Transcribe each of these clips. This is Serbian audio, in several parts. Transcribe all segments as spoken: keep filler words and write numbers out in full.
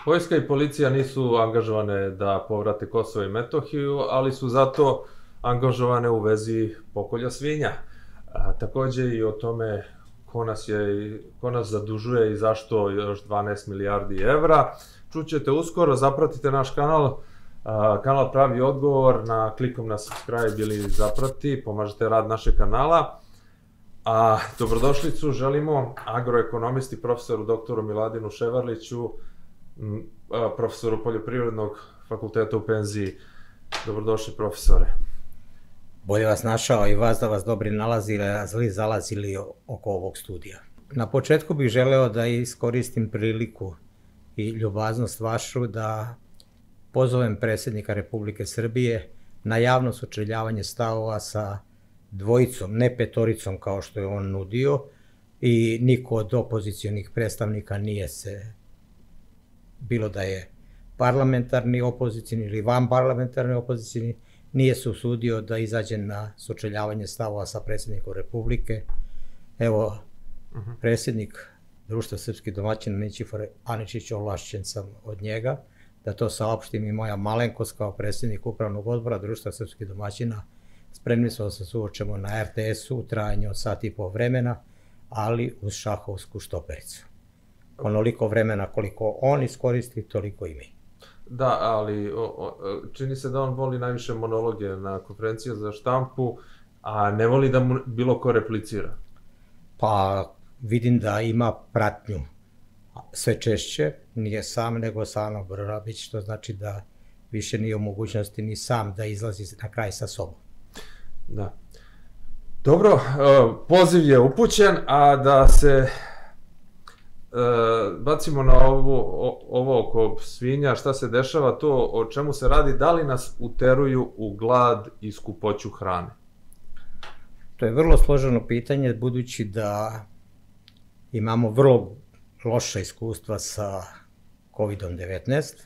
Vojska i policija nisu angažovane da povrate Kosovo i Metohiju, ali su zato angažovane u vezi pokolja svinja. A, takođe i o tome ko nas, je, ko nas zadužuje i zašto još dvanaest milijardi evra. Čućete uskoro, zapratite naš kanal, a, kanal Pravi odgovor, na klikom na subscribe ili zaprati, pomažete rad našeg kanala. A dobrodošlicu želimo agroekonomisti profesoru doktoru Miladinu Ševarliću, profesoru Poljoprivrednog fakulteta u penziji. Dobrodošli, profesore. Bolje vas našao i vas da vas dobri nalazili, a zli zalazili oko ovog studija. Na početku bih želeo da iskoristim priliku i ljubaznost vašu da pozovem predsjednika Republike Srbije na javno sučeljavanje stavova sa dvojicom, ne petoricom kao što je on nudio, i niko od opozicionih predstavnika nije se, bilo da je parlamentarni opozicijni ili vanparlamentarni opozicijni, nije se usudio da izađe na sučeljavanje stavova sa predsjednikom Republike. Evo, predsjednik Društva srpskih domaćina Nićifor Aničić, ovlašćen sam od njega da to saopštim, i moja malenkost kao predsjednik Upravnog odbora Društva srpskih domaćina. Spremni smo da se suočemo na er te esu u trajanju od sat i po vremena, ali uz šahovsku štopericu. Onoliko vremena koliko on iskoristi, toliko i mi. Da, ali čini se da on voli najviše monologe na konferenciji za štampu, a ne voli da mu bilo ko replicira. Pa vidim da ima pratnju sve češće, nije sam nego sa Anom Brnabić, što znači da više nije u mogućnosti ni sam da izlazi na kraj sa sobom. Da. Dobro, poziv je upućen, a da se bacimo na ovo oko svinja, šta se dešava, to o čemu se radi, da li nas uteruju u glad i skupoću hrane? To je vrlo složeno pitanje, budući da imamo vrlo loša iskustva sa kovidom devetnaest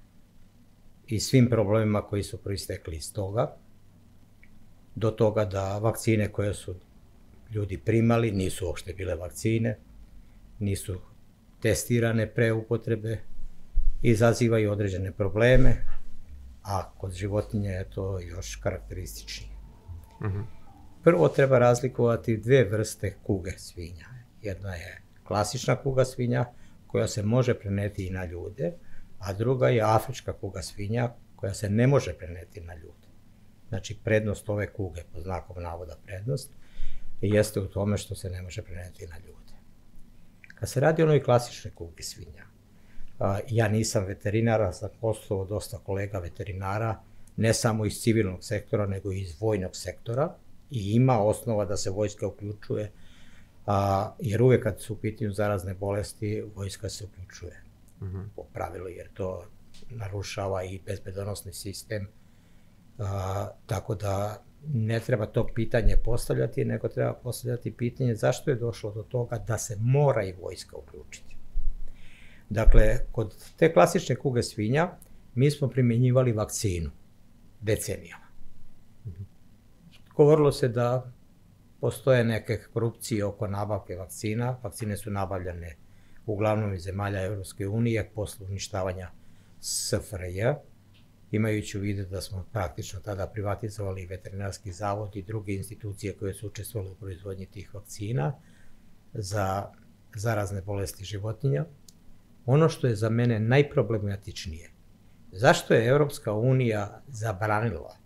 i svim problemima koji su proistekli iz toga, do toga da vakcine koje su ljudi primali nisu uopšte bile vakcine, nisu testirane pre upotrebe, izazivaju određene probleme, a kod životinja je to još karakterističnije. Prvo treba razlikovati dve vrste kuge svinja. Jedna je klasična kuga svinja koja se može preneti i na ljude, a druga je afrička kuga svinja koja se ne može preneti na ljude. Znači, prednost ove kuge, po znakom navoda prednost, jeste u tome što se ne može preneti na ljude. Kad se radi o onoj klasičnoj kugi svinja, ja nisam veterinar, a sam poslovao dosta kolega veterinara, ne samo iz civilnog sektora, nego i iz vojnog sektora, i ima osnova da se vojska uključuje, jer uvek kad su u pitanju zarazne bolesti, vojska se uključuje po pravilu, jer to narušava i bezbedonosni sistem, tako da ne treba to pitanje postavljati, nego treba postavljati pitanje zašto je došlo do toga da se mora i vojska uključiti. Dakle, kod te klasične kuge svinja mi smo primjenjivali vakcinu decenijama. Govorilo se da postoje neke korupcije oko nabavke vakcina. Vakcine su nabavljane uglavnom iz zemalja Evropske unije posle uništavanja es ef er je, imajući u vidu da smo praktično tada privatizovali veterinarski zavod i druge institucije koje su učestvovale u proizvodnji tih vakcina za zarazne bolesti životinja. Ono što je za mene najproblematičnije, zašto je Evropska unija zabranila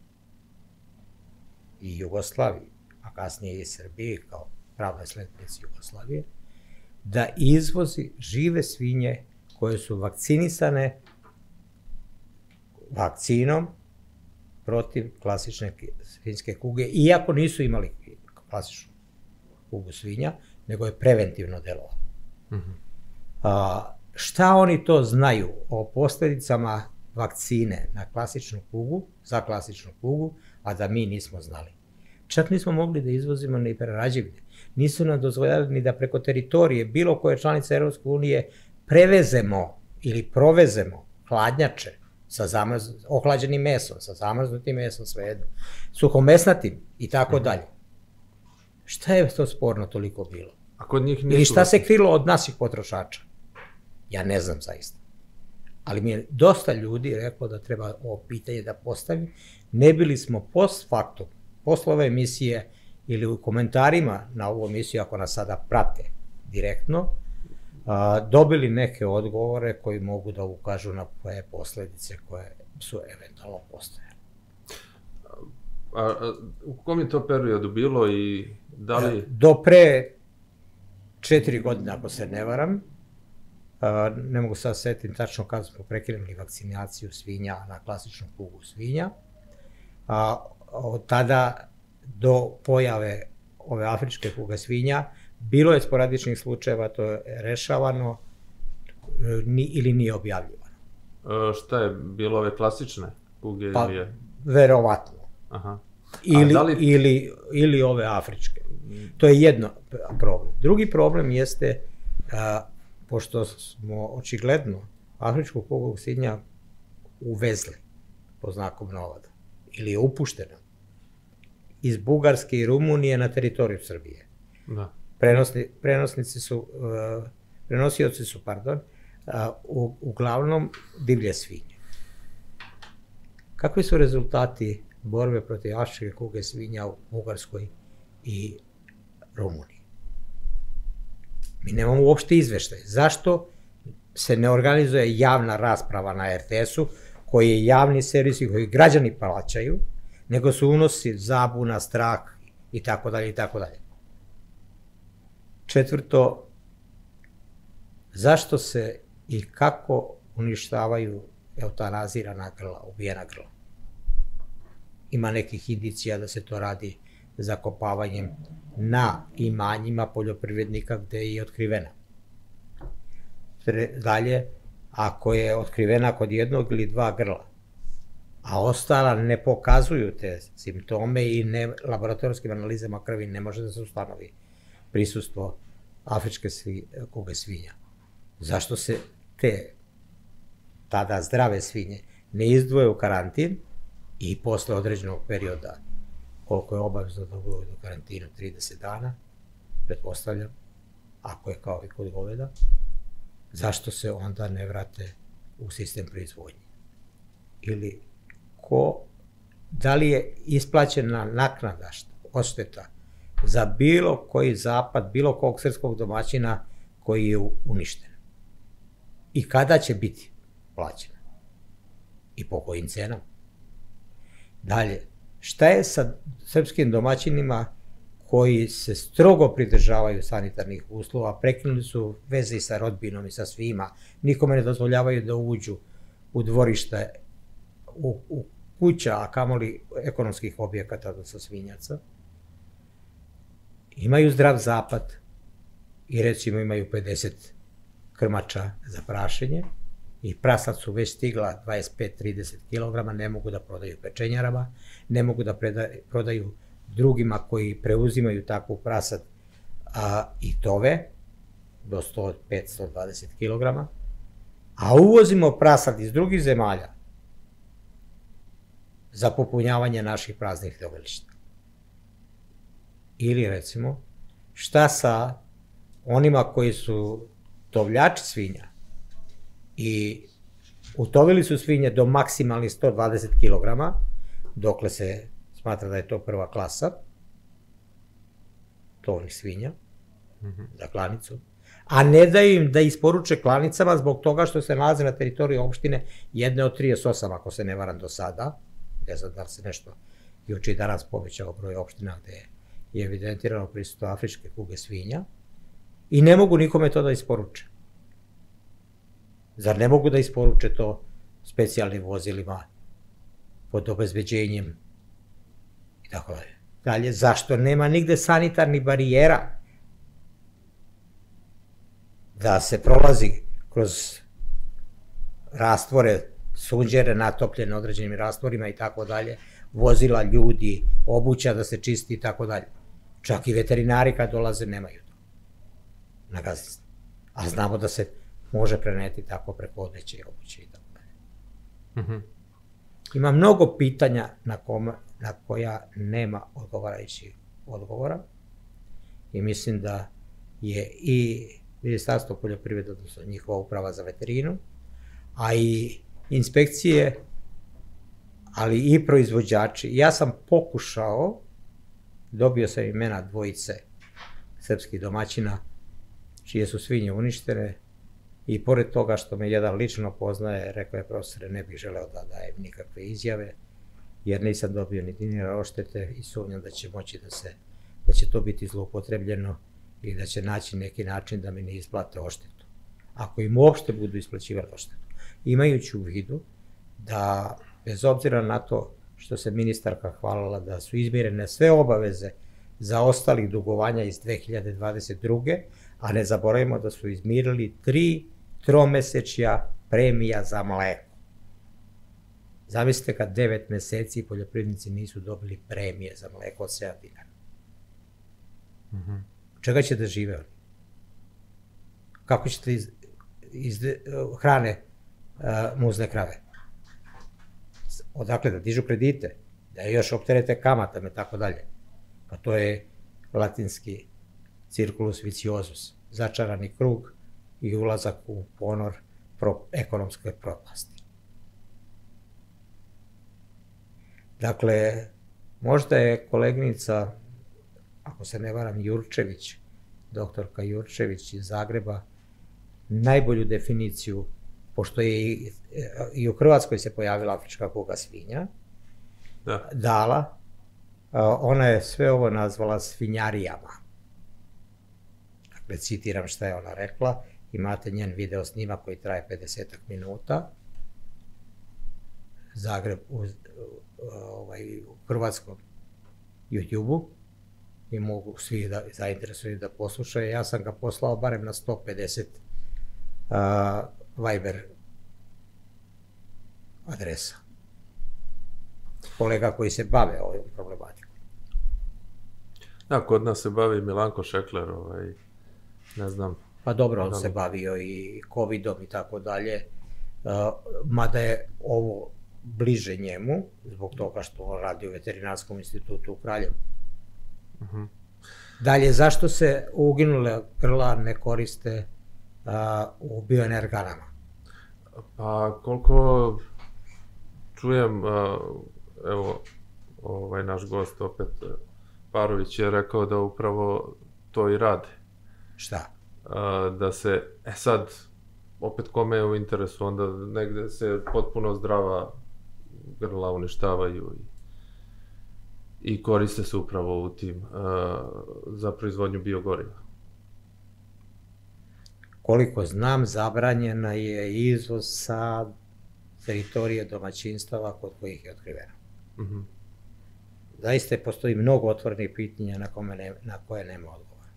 i Jugoslaviji, a kasnije i Srbiji kao pravnoj sledbenici Jugoslavije, da izvozi žive svinje koje su vakcinisane vakcinom protiv klasične svinjske kuge, iako nisu imali klasičnu kugu svinja, nego je preventivno delovalo. Šta oni to znaju o posledicama vakcine na klasičnu kugu, za klasičnu kugu, a da mi nismo znali? Čak nismo mogli da izvozimo ni prerađevine. Nisu nam dozvoljali ni da preko teritorije bilo koje članice Evropske unije prevezemo ili provezemo hladnjače sa ohlađenim mesom, sa zamrznutim mesom, svejedno, suhomesnatim i tako dalje. Šta je to sporno toliko bilo? Ili šta se krilo od naših potrošača? Ja ne znam zaista. Ali mi je dosta ljudi reklo da treba ovo pitanje da postavi, ne bili smo post factum, posle ove emisije ili u komentarima na ovu emisiju, ako nas sada prate direktno, a, dobili neke odgovore koji mogu da ukažu na koje posledice koje su eventualno postojale. A, a u kom je to periodu bilo i da li... Do pre četiri godine, ako se ne varam, a, ne mogu sad setim tačno kada smo prekinuli vakcinaciju svinja na klasičnu kugu svinja, a, od tada do pojave ove afričke kuge svinja bilo je sporadičnih slučajeva, to je rešavano ni, ili nije objavljivano. E, šta je bilo ove klasične kuge? Pa, ili je... verovatno. Aha. Ili, da li... ili, ili ove afričke. To je jedno problem. Drugi problem jeste, a, pošto smo očigledno afričku kugu svinja uvezli po znakom navoda, ili je upuštena iz Bugarske i Rumunije na teritoriju Srbije. Da. Prenosni, prenosnici su, uh, prenosioci su, pardon, uh, u, uglavnom divlje svinje. Kakvi su rezultati borbe protiv afričke kuge svinja u Bugarskoj i Rumuniji? Mi nemamo uopšte izveštaj. Zašto se ne organizuje javna rasprava na er te esu, koji je javni servis i koji građani plaćaju, nego se unosi zabuna, strah i tako dalje i tako dalje. Četvrto, zašto se i kako uništavaju eutanazirana grla, ubijena grla? Ima nekih indicija da se to radi zakopavanjem na imanjima poljoprivrednika gde je i otkrivena. Dalje, ako je otkrivena kod jednog ili dva grla, a ostala ne pokazuju te simptome i ne, laboratorijskim analizama krvi ne može da se ustanovi prisustvo afričke svi, kuge svinja. Zašto se te tada zdrave svinje ne izdvoje u karantin i posle određenog perioda, koliko je obavezno da budu do karantinu, trideset dana, pretpostavljam, ako je kao i kod goveda, zašto se onda ne vrate u sistem proizvodnje? Ili ko, da li je isplaćena naknada odšteta za bilo koji zapad, bilo kog srpskog domaćina koji je uništen? I kada će biti plaćena? I po kojim cenama? Dalje, šta je sa srpskim domaćinima koji se strogo pridržavaju sanitarnih uslova, prekinuli su veze i sa rodbinom i sa svima, nikome ne dozvoljavaju da uđu u dvorište, u, u kuća, a kamoli ekonomskih objekata sa svinjaca, imaju zdrav zapad i recimo imaju pedeset krmača za prašenje i prasad su već stigla dvadeset pet do trideset kilograma, ne mogu da prodaju pečenjarama, ne mogu da predaju, prodaju drugima koji preuzimaju takvu prasad a, i tove do sto pet do sto dvadeset kilograma, a uvozimo prasad iz drugih zemalja za popunjavanje naših praznih tovilišta. Ili recimo, šta sa onima koji su tovljači svinja i utovili su svinje do maksimalnih sto dvadeset kilograma, dokle se smatra da je to prva klasa tovnih svinja za klanicu, a ne daju im da isporuče klanicama zbog toga što se nalaze na teritoriji opštine jedne od trideset osam, ako se ne varam do sada, ne znam da se nešto juče i danas povećao broj opština gde je evidentirano prisustvo afričke kuge svinja i ne mogu nikome to da isporuče. Zar ne mogu da isporuče to specijalnim vozilima pod obezbeđenjem i tako dalje. Dalje, zašto nema nigde sanitarnih barijera da se prolazi kroz rastvore, sunđere natopljene određenim rastvorima i tako dalje, vozila, ljudi, obuća da se čisti i tako dalje. Čak i veterinari kad dolaze nemaju to na gazdinstvu. A znamo da se može preneti tako preko odeće i obuće i tako dalje. Ima mnogo pitanja na, koma, na koja nema odgovarajućih odgovora i mislim da je i Ministarstvo poljoprivrede, odnosno njihova uprava za veterinu, a i inspekcije, ali i proizvođači. Ja sam pokušao, dobio sam imena dvojice srpskih domaćina, čije su svinje uništene, i pored toga što me jedan lično poznaje, rekao je: profesore, ne bih želeo da dajem nikakve izjave, jer nisam dobio ni dinara odštete i sumnjam da će moći da se, da će to biti zloupotrebljeno i da će naći neki način da mi ne isplate odštetu. Ako im uopšte budu isplaćivali odštetu. Imajući u vidu da, bez obzira na to što se ministarka hvalila da su izmirene sve obaveze za ostalih dugovanja iz dve hiljade dvadeset druge. a ne zaboravimo da su izmirili tri tromesečja premija za mleko. Zamislite kad devet meseci poljoprivrednici nisu dobili premije za mleko od sedam dinara. Čega će da žive oni? Kako ćete iz, iz hrane uh, muzne krave? Odakle da dižu kredite, da još opterete kamatama i tako dalje. Pa to je latinski circulus viciosus, začarani krug i ulazak u ponor pro, ekonomske propasti. Dakle, možda je koleginica, ako se ne varam, Jurčević, doktorka Jurčević iz Zagreba, najbolju definiciju, pošto je i, i u Hrvatskoj se pojavila afrička kuga svinja, da. dala, ona je sve ovo nazvala svinjarijama. Dakle, citiram šta je ona rekla, imate njen video snimak koji traje pedeset minuta, Zagreb u, ovaj, u hrvatskom YouTube-u, i mogu svi da zainteresuju da poslušaju. Ja sam ga poslao barem na sto pedeset uh, Viber adresa. Kolega koji se bave ovim problematikom. Da, kod nas se bavi Milanko Šekler, ovaj, ne znam. Pa dobro, on se bavio i covidom i tako dalje, mada je ovo bliže njemu, zbog toga što on radi u Veterinarskom institutu u Kraljevu. Uh-huh. Dalje, zašto se uginule grla ne koriste uh, u bioenerganama? Pa, koliko čujem, uh, evo, ovaj naš gost opet, Parović je rekao da upravo to i rade. Šta? Uh, da se, e sad, opet kome je u interesu, onda negde se potpuno zdrava grla uništavaju i i koriste se upravo u tim uh, za proizvodnju biogoriva. Koliko znam, zabranjena je izvoz sa teritorije domaćinstava kod kojih je otkriveno. Uh-huh. Zaista postoji mnogo otvorenih pitanja na, kome ne, na koje nema odgovora.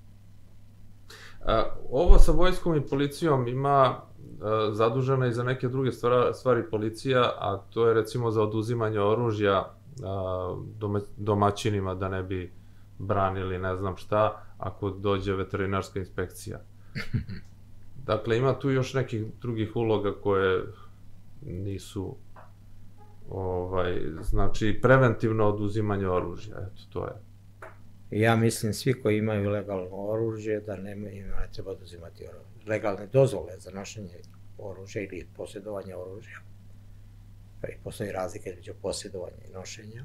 Uh, ovo sa vojskom i policijom ima uh, zadužena i za neke druge stvari, stvari policija, a to je recimo za oduzimanje oružja domaćinima da ne bi branili ne znam šta ako dođe veterinarska inspekcija. Dakle, ima tu još nekih drugih uloga koje nisu ovaj, znači preventivno oduzimanje oružja, eto to je. Ja mislim svi koji imaju legalno oružje da nema, ne treba oduzimati oružje. Legalne dozvole za nošenje oružja ili posjedovanje oružja. Postoji razlika između posjedovanja i nošenja.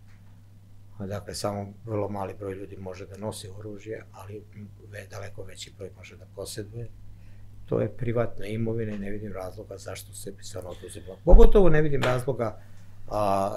Dakle, samo vrlo mali broj ljudi može da nosi oružje, ali daleko veći broj može da posjeduje. To je privatna imovina i ne vidim razloga zašto se bi se ono oduzimalo. Pogotovo ne vidim razloga a,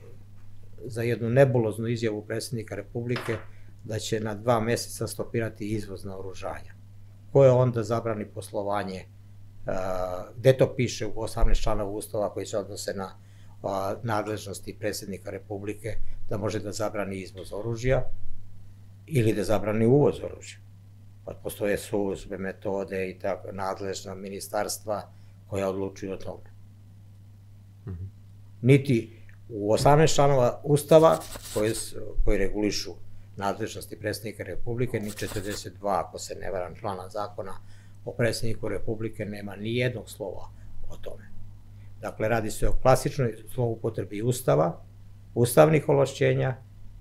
za jednu nebuloznu izjavu predsjednika Republike da će na dva meseca stopirati izvoz naoružanja. Koje onda zabrani poslovanje, Uh, gde to piše u osamnaest članova Ustava koji se odnose na uh, nadležnosti predsjednika Republike da može da zabrani izvoz oružja ili da zabrani uvoz oružja. Pa postoje službe, metode i tako, nadležna ministarstva koja odlučuju o tome. Mm-hmm. Niti u osamnaest članova Ustava koji, koji regulišu nadležnosti predsjednika Republike, ni četrdeset dva, ako se ne varam, člana zakona o predsjedniku Republike nema ni jednog slova o tome. Dakle, radi se o klasičnoj zloupotrebi Ustava, ustavnih ovlašćenja,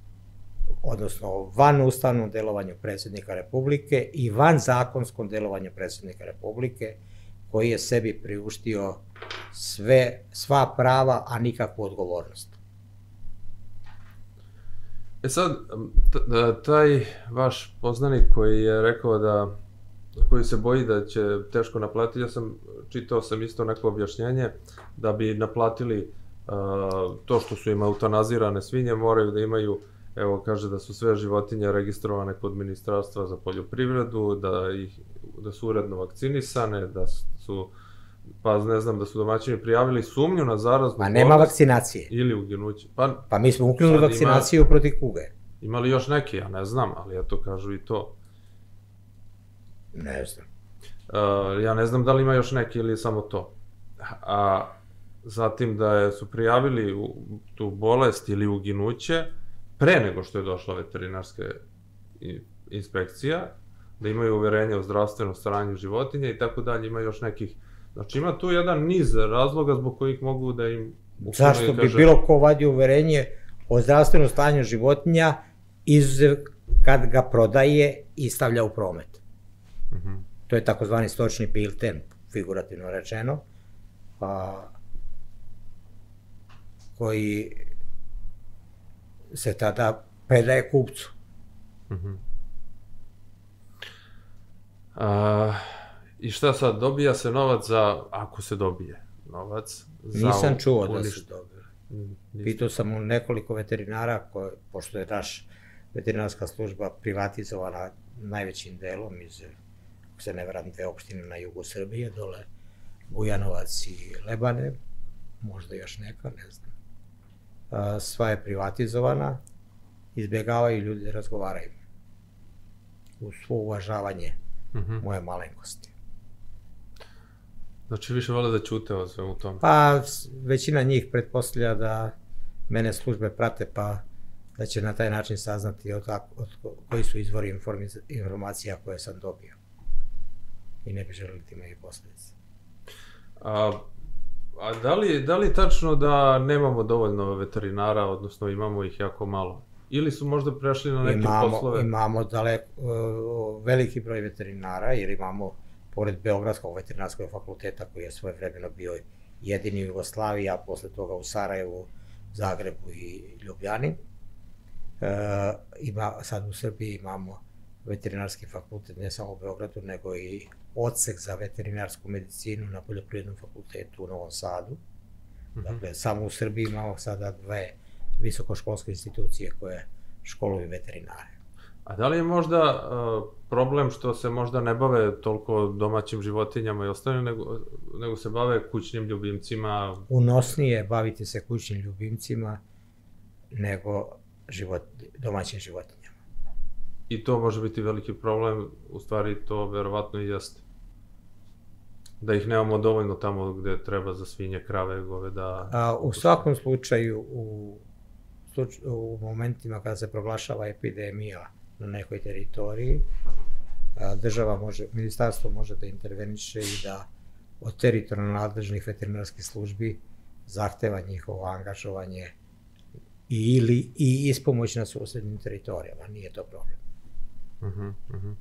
odnosno van ustavnom delovanju predsjednika Republike i van zakonskom delovanju predsjednika Republike, koji je sebi priuštio sve, sva prava, a nikakvu odgovornost. E sad, taj vaš poznanik koji je rekao da, koji se boji da će teško naplatiti, ja sam, čitao sam isto neko objašnjenje, da bi naplatili to što su im eutanazirane svinje, moraju da imaju, evo kaže da su sve životinje registrovane kod Ministarstva za poljoprivredu, da, ih, da su uredno vakcinisane, da su, pa ne znam, da su domaćini prijavili sumnju na zaraznu bolest. Ma nema vakcinacije. Ili uginuće. Pa, pa mi smo ukinuli vakcinaciju protiv kuge. Ima li još neki, ja ne znam, ali eto kažu i to. Ne znam. Uh, ja ne znam da li ima još neki ili samo to. A zatim da je, su prijavili u, tu bolest ili uginuće pre nego što je došla veterinarska inspekcija, da imaju uverenje o zdravstvenom stanju životinja i tako dalje, ima još nekih. Znači ima tu jedan niz razloga zbog kojih mogu da im... Zašto bi bilo ko vadio uverenje o zdravstvenom stanju životinja izuzev kad ga prodaje i stavlja u promet. Uh-huh. To je takozvani stočni bilten, figurativno rečeno, a, koji se tada predaje kupcu. Uh-huh. A, I šta sad, dobija se novac za, ako se dobije novac za... Nisam čuo da se dobije. Pitao sam u nekoliko veterinara, koje, pošto je naš veterinarska služba privatizovana najvećim delom iz, ako se ne varam, dve opštine na jugu Srbije, dole Bujanovac i Lebane, možda još neka, ne znam. A, sva je privatizovana, izbjegavaju ljudi da razgovaraju. Uz svo uvažavanje uh-huh. moje malenkosti. Znači više vole da ćute o svemu tom? Pa većina njih pretpostavlja da mene službe prate, pa da će na taj način saznati od, od koji su izvori informacija koje sam dobio. I ne bi želeli da imaju posljedice. A, a da li, da li tačno da nemamo dovoljno veterinara, odnosno imamo ih jako malo? Ili su možda prešli na neke imamo, poslove? Imamo daleko, uh, veliki broj veterinara, jer imamo, pored Beogradskog veterinarskog fakulteta, koji je svojevremeno bio jedini u Jugoslaviji, a posle toga u Sarajevu, Zagrebu i Ljubljani. Uh, ima, sad u Srbiji imamo veterinarski fakultet, ne samo u Beogradu, nego i odsek za veterinarsku medicinu na Poljoprivrednom fakultetu u Novom Sadu. Uh-huh. Dakle, samo u Srbiji imamo sada dve visokoškolske institucije koje školuju veterinare. A da li je možda uh, problem što se možda ne bave toliko domaćim životinjama i ostane, nego, nego se bave kućnim ljubimcima? Unosnije je baviti se kućnim ljubimcima nego život, domaćim životinjama. I to može biti veliki problem, u stvari to verovatno i jeste. Da ih nemamo dovoljno tamo gde treba za svinje, krave, goveda. A, u svakom slučaju, u, u momentima kada se proglašava epidemija na nekoj teritoriji, a, država može, ministarstvo može da interveniše i da od teritorijalno nadležnih veterinarskih službi zahteva njihovo angažovanje i, ili i ispomoć na susednim teritorijama, nije to problem. Uh-huh, uh-huh.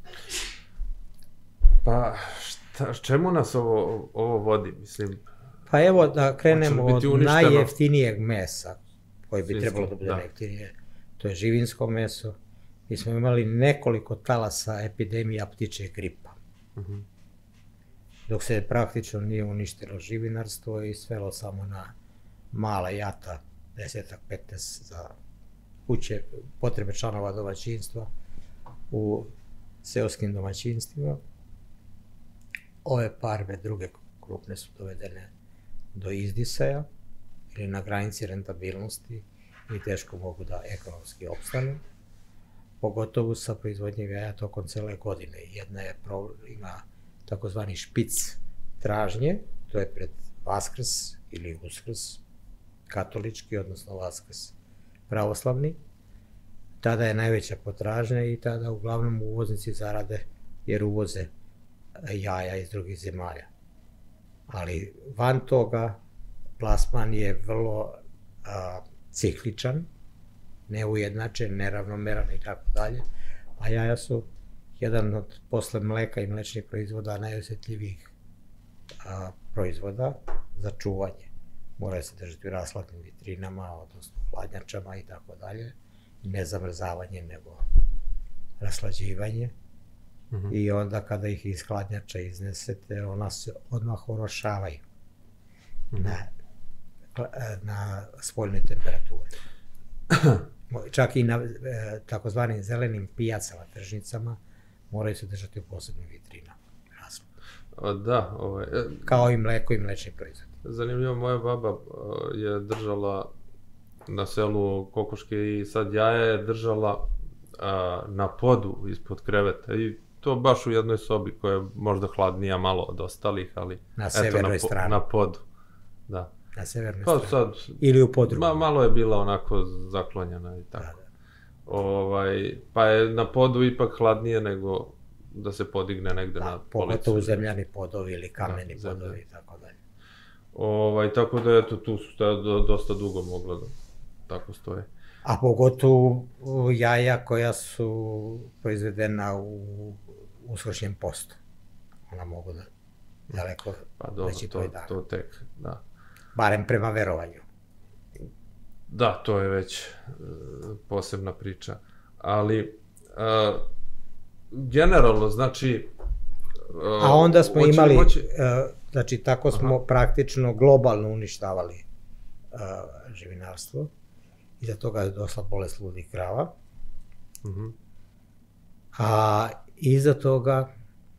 Pa šta, čemu nas ovo, ovo vodi, mislim? Pa evo da krenemo od najjeftinijeg mesa, koji bi trebalo da bude najjeftinije, to je živinsko meso. Mi smo imali nekoliko talasa epidemija ptičjeg gripa. Uh-huh. Dok se praktično nije uništilo živinarstvo i svelo samo na mala jata, desetak, petnaest za kuće, potrebe članova domaćinstva u seoskim domaćinstvima. Ove parve druge krupne su dovedene do izdisaja ili na granici rentabilnosti i teško mogu da ekonomski opstanu, pogotovo sa proizvodnjom jaja tokom cele godine. Jedna je problem, ima takozvani špic tražnje, to je pred Vaskrs ili Uskrs, katolički, odnosno Vaskrs pravoslavni. Tada je najveća potražnja i tada uglavnom uvoznici zarade jer uvoze jaja iz drugih zemalja. Ali van toga plasman je vrlo a, cikličan, neujednačen, neravnomeran i tako dalje, a jaja su jedan od posle mleka i mlečnih proizvoda najosjetljivijih a, proizvoda za čuvanje. Moraju se držati u rashladnim vitrinama, odnosno hladnjačama i tako dalje. Ne zamrzavanje, nego raslađivanje. Mhm. I onda kada ih iz hladnjača iznesete, ona se odmah orošavaju na, na spoljnoj temperaturi. Čak i na e, takozvanim zelenim pijacama, tržnicama, moraju se držati u posebnim vitrinama. A, Da, ovaj, e, Kao i mleko i mlečni proizvod. zanimljivo, moja baba e, je držala na selu kokoške i sad jaja je držala a, na podu ispod kreveta i to baš u jednoj sobi koja je možda hladnija malo od ostalih, ali Na eto, severnoj na, po- strani. na podu. Da. Na severnoj Pa strani. sad, Ili u podrumu. ma, malo je bila onako zaklonjena i tako. Da, da. Ovaj, pa je na podu ipak hladnije nego da se podigne negde Da, na pogotovo policu. zemljani podovi ili kameni Da, zemljani. podovi i tako dalje. Ovaj, tako da eto, tu su ta, do, dosta dugo mogla da tako stoje. A pogotovo u jaja koja su proizvedena u uskršnjem postu. Ona mogu da daleko Pa dobro, veći to, broj dana. to tek, da. Barem prema verovanju. Da, to je već e, posebna priča. Ali, e, generalno, znači... e, A onda smo hoće- imali, hoće- e, znači tako smo praktično globalno uništavali e, živinarstvo. Iza toga je došla bolest ludih krava. Mhm. A iza toga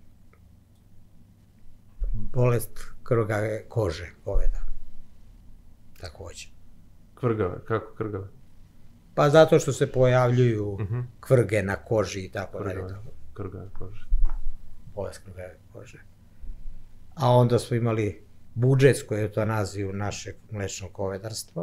bolest krvogave kože goveda. Takođe. Kvrgave, kako krgave? Pa zato što se pojavljuju Mhm. kvrge na koži i tako dalje. Krgave, krgave kože. Bolest krvogave kože. A onda smo imali budžetsku eutanaziju našeg mlečnog govedarstva.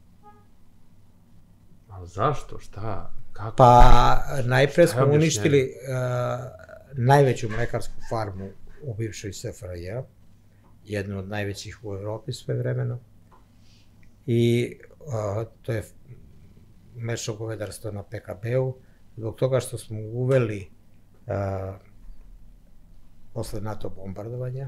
A zašto? Šta? Kako? Pa najpre Šta je smo objašnjenje? uništili uh, najveću mlekarsku farmu u bivšoj S F R J, jednu od najvećih u Evropi sve vremeno. I uh, to je mlečno govedarstvo na P K B-u, zbog toga što smo uveli uh, posle NATO bombardovanja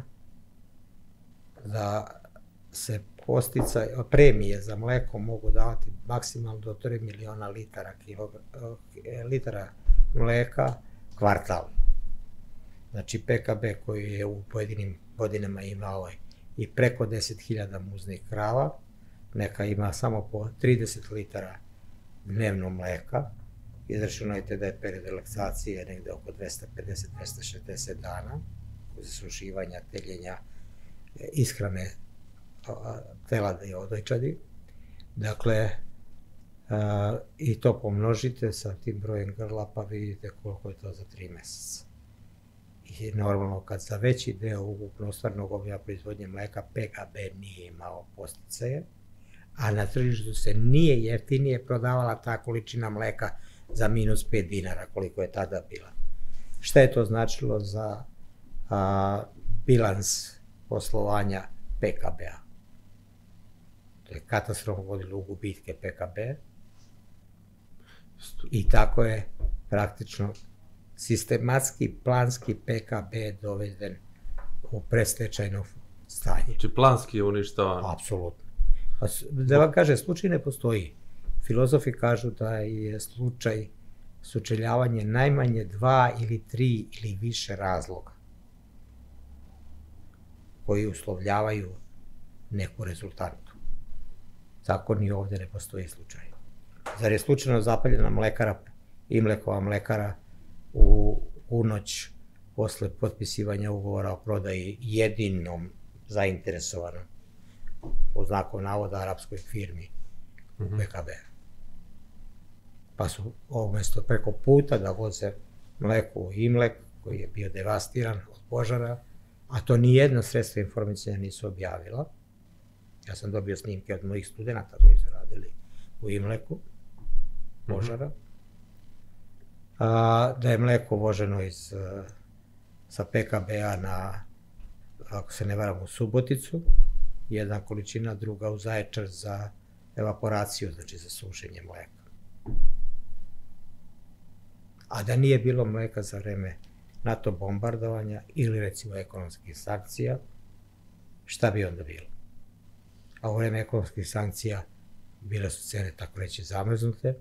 da se posticaj, premije za mleko mogu davati maksimalno do tri miliona litara, kilog, litara mleka kvartalno. Znači P K B koji je u pojedinim godinama imao i preko deset hiljada muznih krava, neka ima samo po trideset litara dnevno mleka. Izračunajte da je period relaksacije negde oko dvesta pedeset do dvesta šezdeset dana, uz sušivanja, teljenja, ishrane teladi i odojčadi. Dakle, a, i to pomnožite sa tim brojem grla, pa vidite koliko je to za tri meseca. I normalno, kad za veći deo ukupno ostvarnog obima proizvodnje mleka P K B nije imao posticaje, a na tržištu se nije jeftinije prodavala ta količina mleka za minus pet dinara, koliko je tada bila. Šta je to značilo za a, bilans poslovanja P K B-a? To je katastrofalno vodilo u gubitke P K B i tako je praktično sistematski, planski P K B doveden u predstečajno stanje. Znači planski je uništavan. Apsolutno. Pa, da vam kaže, slučaj ne postoji. Filozofi kažu da je slučaj sučeljavanje najmanje dva ili tri ili više razloga koji uslovljavaju neku rezultantu. Tako ni ovde ne postoji slučaj. Zar je slučajno zapaljena mlekara, Imlekova mlekara, u, u noć posle potpisivanja ugovora o prodaji jedinom zainteresovanom, u znaku navoda, arapskoj firmi Mhm. P K B. Pa su umesto preko puta da voze mleko u Imlek, koji je bio devastiran od požara, a to ni jedna sredstva informisanja nisu objavila. Ja sam dobio snimke od mojih studenta koji su radili u Imleku, požara. A, da je mleko voženo iz, uh, sa P K B-a na, ako se ne varam, u Suboticu, jedna količina, druga u Zaječar za evaporaciju, znači za sušenje mleka. A da nije bilo mleka za vreme NATO bombardovanja ili recimo ekonomskih sankcija, šta bi onda bilo? A u vreme ekonomskih sankcija bile su cene, tako reći, zamrznute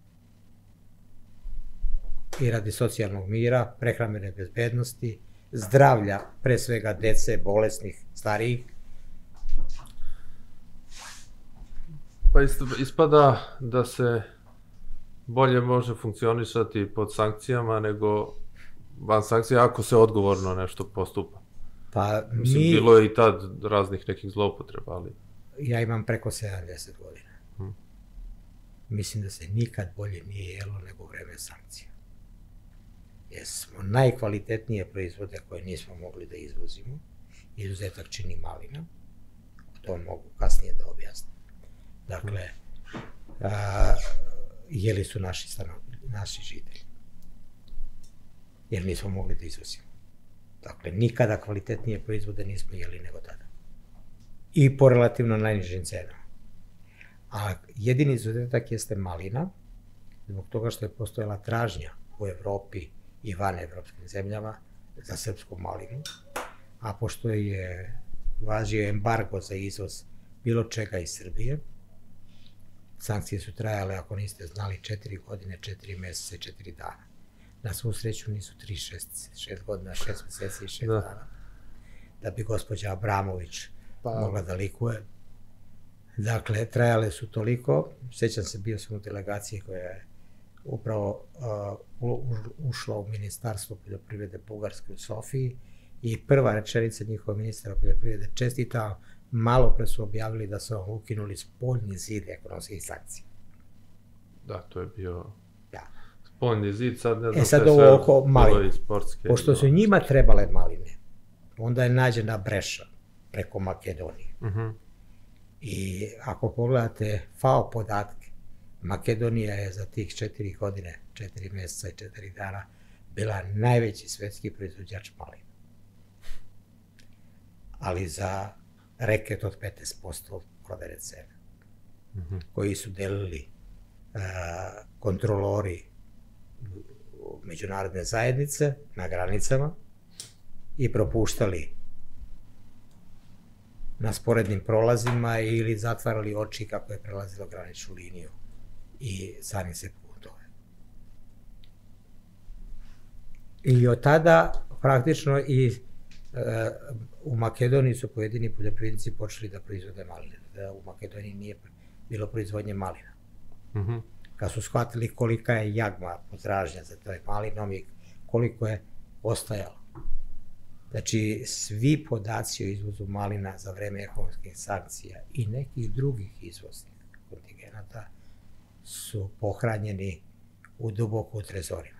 i radi socijalnog mira, prehrambene bezbednosti, zdravlja, pre svega dece, bolesnih, starijih. Pa ispada da se bolje može funkcionisati pod sankcijama nego van sankcija ako se odgovorno nešto postupa. Pa Mislim, mi... bilo je i tad raznih nekih zloupotreba, ali... Ja imam preko sedamdeset godina. Hmm. Mislim da se nikad bolje nije jelo nego u vreme sankcija. Jer smo najkvalitetnije proizvode koje nismo mogli da izvozimo, izuzetak čini malina, to mogu kasnije da objasnim. Dakle, a, jeli su naši stanovnici, naši žitelji, jer nismo mogli da izvozimo. Dakle, nikada kvalitetnije proizvode nismo jeli nego tada. I po relativno najnižim cenama. A jedini izuzetak jeste malina, zbog toga što je postojala tražnja u Evropi i van evropskim zemljama za srpsku malinu, a pošto je važio embargo za izvoz bilo čega iz Srbije, sankcije su trajale, ako niste znali, četiri godine, četiri meseca i četiri dana. Na svu sreću nisu tri, šest, šest godina, šest meseci i šest dana. Da bi gospođa Abramović mogla da likuje. Dakle, trajale su toliko. Sjećam se, bio sam u delegaciji koja je upravo ušla u Ministarstvo poljoprivrede Bugarske u Sofiji i prva rečenica njihova ministra poljoprivrede čestitao, malo pre su objavili da su ukinuli spoljni zid ekonomskih sankcija. Da, to je bio da. spoljni zid, sad ne znam e, sad ovo oko maline. Pošto su njima trebale maline, onda je nađena breša preko Makedonije. Uh -huh. I ako pogledate FAO podatke, Makedonija je za tih četiri godine, četiri meseca i četiri dana bila najveći svetski proizvođač malina. Ali za reket od petnaest posto prodajne cene, uh -huh. koji su delili uh, kontrolori međunarodne zajednice na granicama i propuštali na sporednim prolazima ili zatvarali oči kako je prelazilo graničnu liniju i carinske punktove. I od tada praktično i e, u Makedoniji su pojedini poljoprivrednici počeli da proizvode maline. Da u Makedoniji nije bilo proizvodnje malina. Uh -huh. Kad su shvatili kolika je jagma potražnja za toj malinom i koliko je ostajalo. Znači, svi podaci o izvozu malina za vreme ekonomskih sankcija i nekih drugih izvoznih kontingenata su pohranjeni u duboko u trezorima.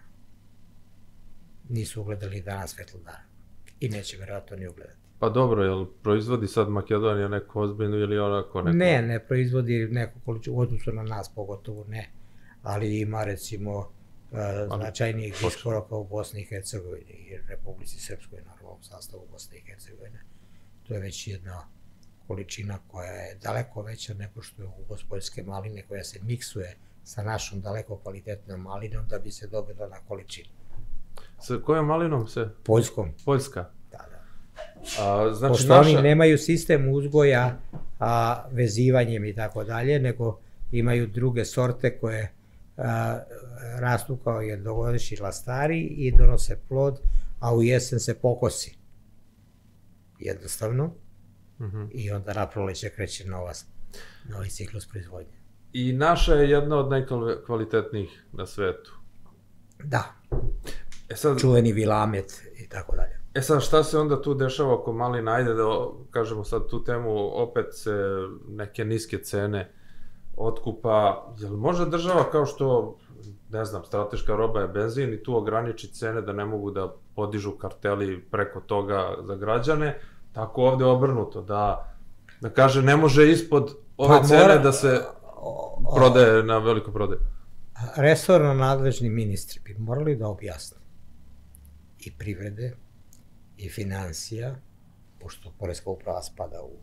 Nisu ugledali danas svetlo dana i neće verovatno ni ugledati. Pa dobro, jel proizvodi sad Makedonija neku ozbiljnu ili onako neku? Ne, ne proizvodi neku količinu, u odnosu na nas pogotovo ne, ali ima recimo značajnijih iskoraka u Bosni i Hercegovini i Republici Srpskoj, naravno u sastavu Bosne i Hercegovine. To je već jedna količina koja je daleko veća nego što je uvoz poljske maline, koja se miksuje sa našom daleko kvalitetnom malinom da bi se dobila na količinu. Sa kojom malinom se? Poljskom. Poljska? Da, da. A, znači Pošto naša... oni nemaju sistem uzgoja a, vezivanjem i tako dalje, nego imaju druge sorte koje a, rastu kao jednogodišnji lastari i donose plod, a u jesen se pokosi. Jednostavno. Uh -huh. I onda na proleće kreće nova, novi ciklus proizvodnje. I naša je jedna od najkvalitetnijih na svetu. Da. E sad, čuveni vilamet i tako dalje. E sad, šta se onda tu dešava oko malina? Ajde da kažemo sad tu temu, opet se neke niske cene otkupa. Jel može država kao što, ne znam, strateška roba je benzin i tu ograniči cene da ne mogu da podižu karteli preko toga za građane, tako ovde obrnuto, da, da kaže ne može ispod ove pa, cene mora, da se prodaje na veliko prodaje? Resorno nadležni ministri bi morali da objasne i privrede i financija, pošto Poreska uprava spada u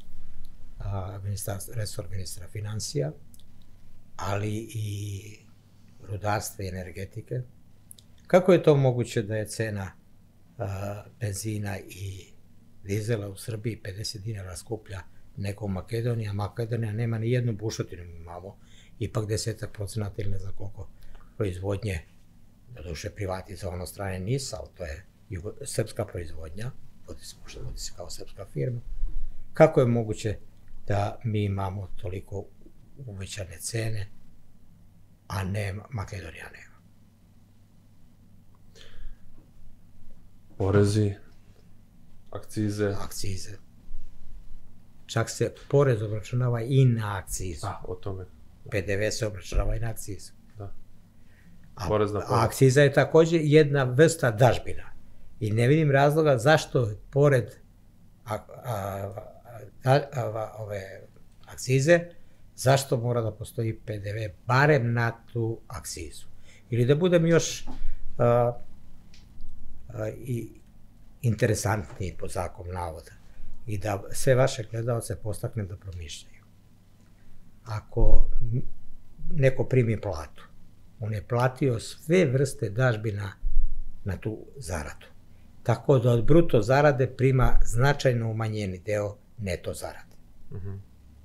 a, resor ministra financija, ali i rudarstva i energetike. Kako je to moguće da je cena a, benzina i dizela u Srbiji pedeset dinara skuplja nego u Makedoniji, a Makedonija nema ni jednu bušotinu, mi imamo ipak desetak procenata ili ne znam koliko proizvodnje, do duše privatizovano strane NIS, ali to je jugo, srpska proizvodnja, vodi se, možda vodi se kao srpska firma. Kako je moguće da mi imamo toliko uvećane cene, a ne Makedonija nema? Porezi, akcize. Akcize. Čak se porez obračunava i na akcizu. A, o tome. P D V se obračunava i na akcizu. Da. A, Porez na a porez. akciza je takođe jedna vrsta dažbina. I ne vidim razloga zašto pored a, a, a, a, a, ove akcize, zašto mora da postoji P D V barem na tu akcizu. Ili da budem još a, a, i interesantniji po zakonu navoda i da sve vaše gledalce postaknem da promišljaju. Ako neko primi platu, on je platio sve vrste dažbina na tu zaradu. Tako da od bruto zarade prima značajno umanjeni deo neto zarade. Mhm.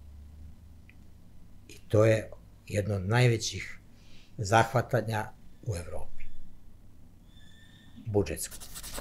I to je jedno od najvećih zahvatanja u Evropi. Budžetsko.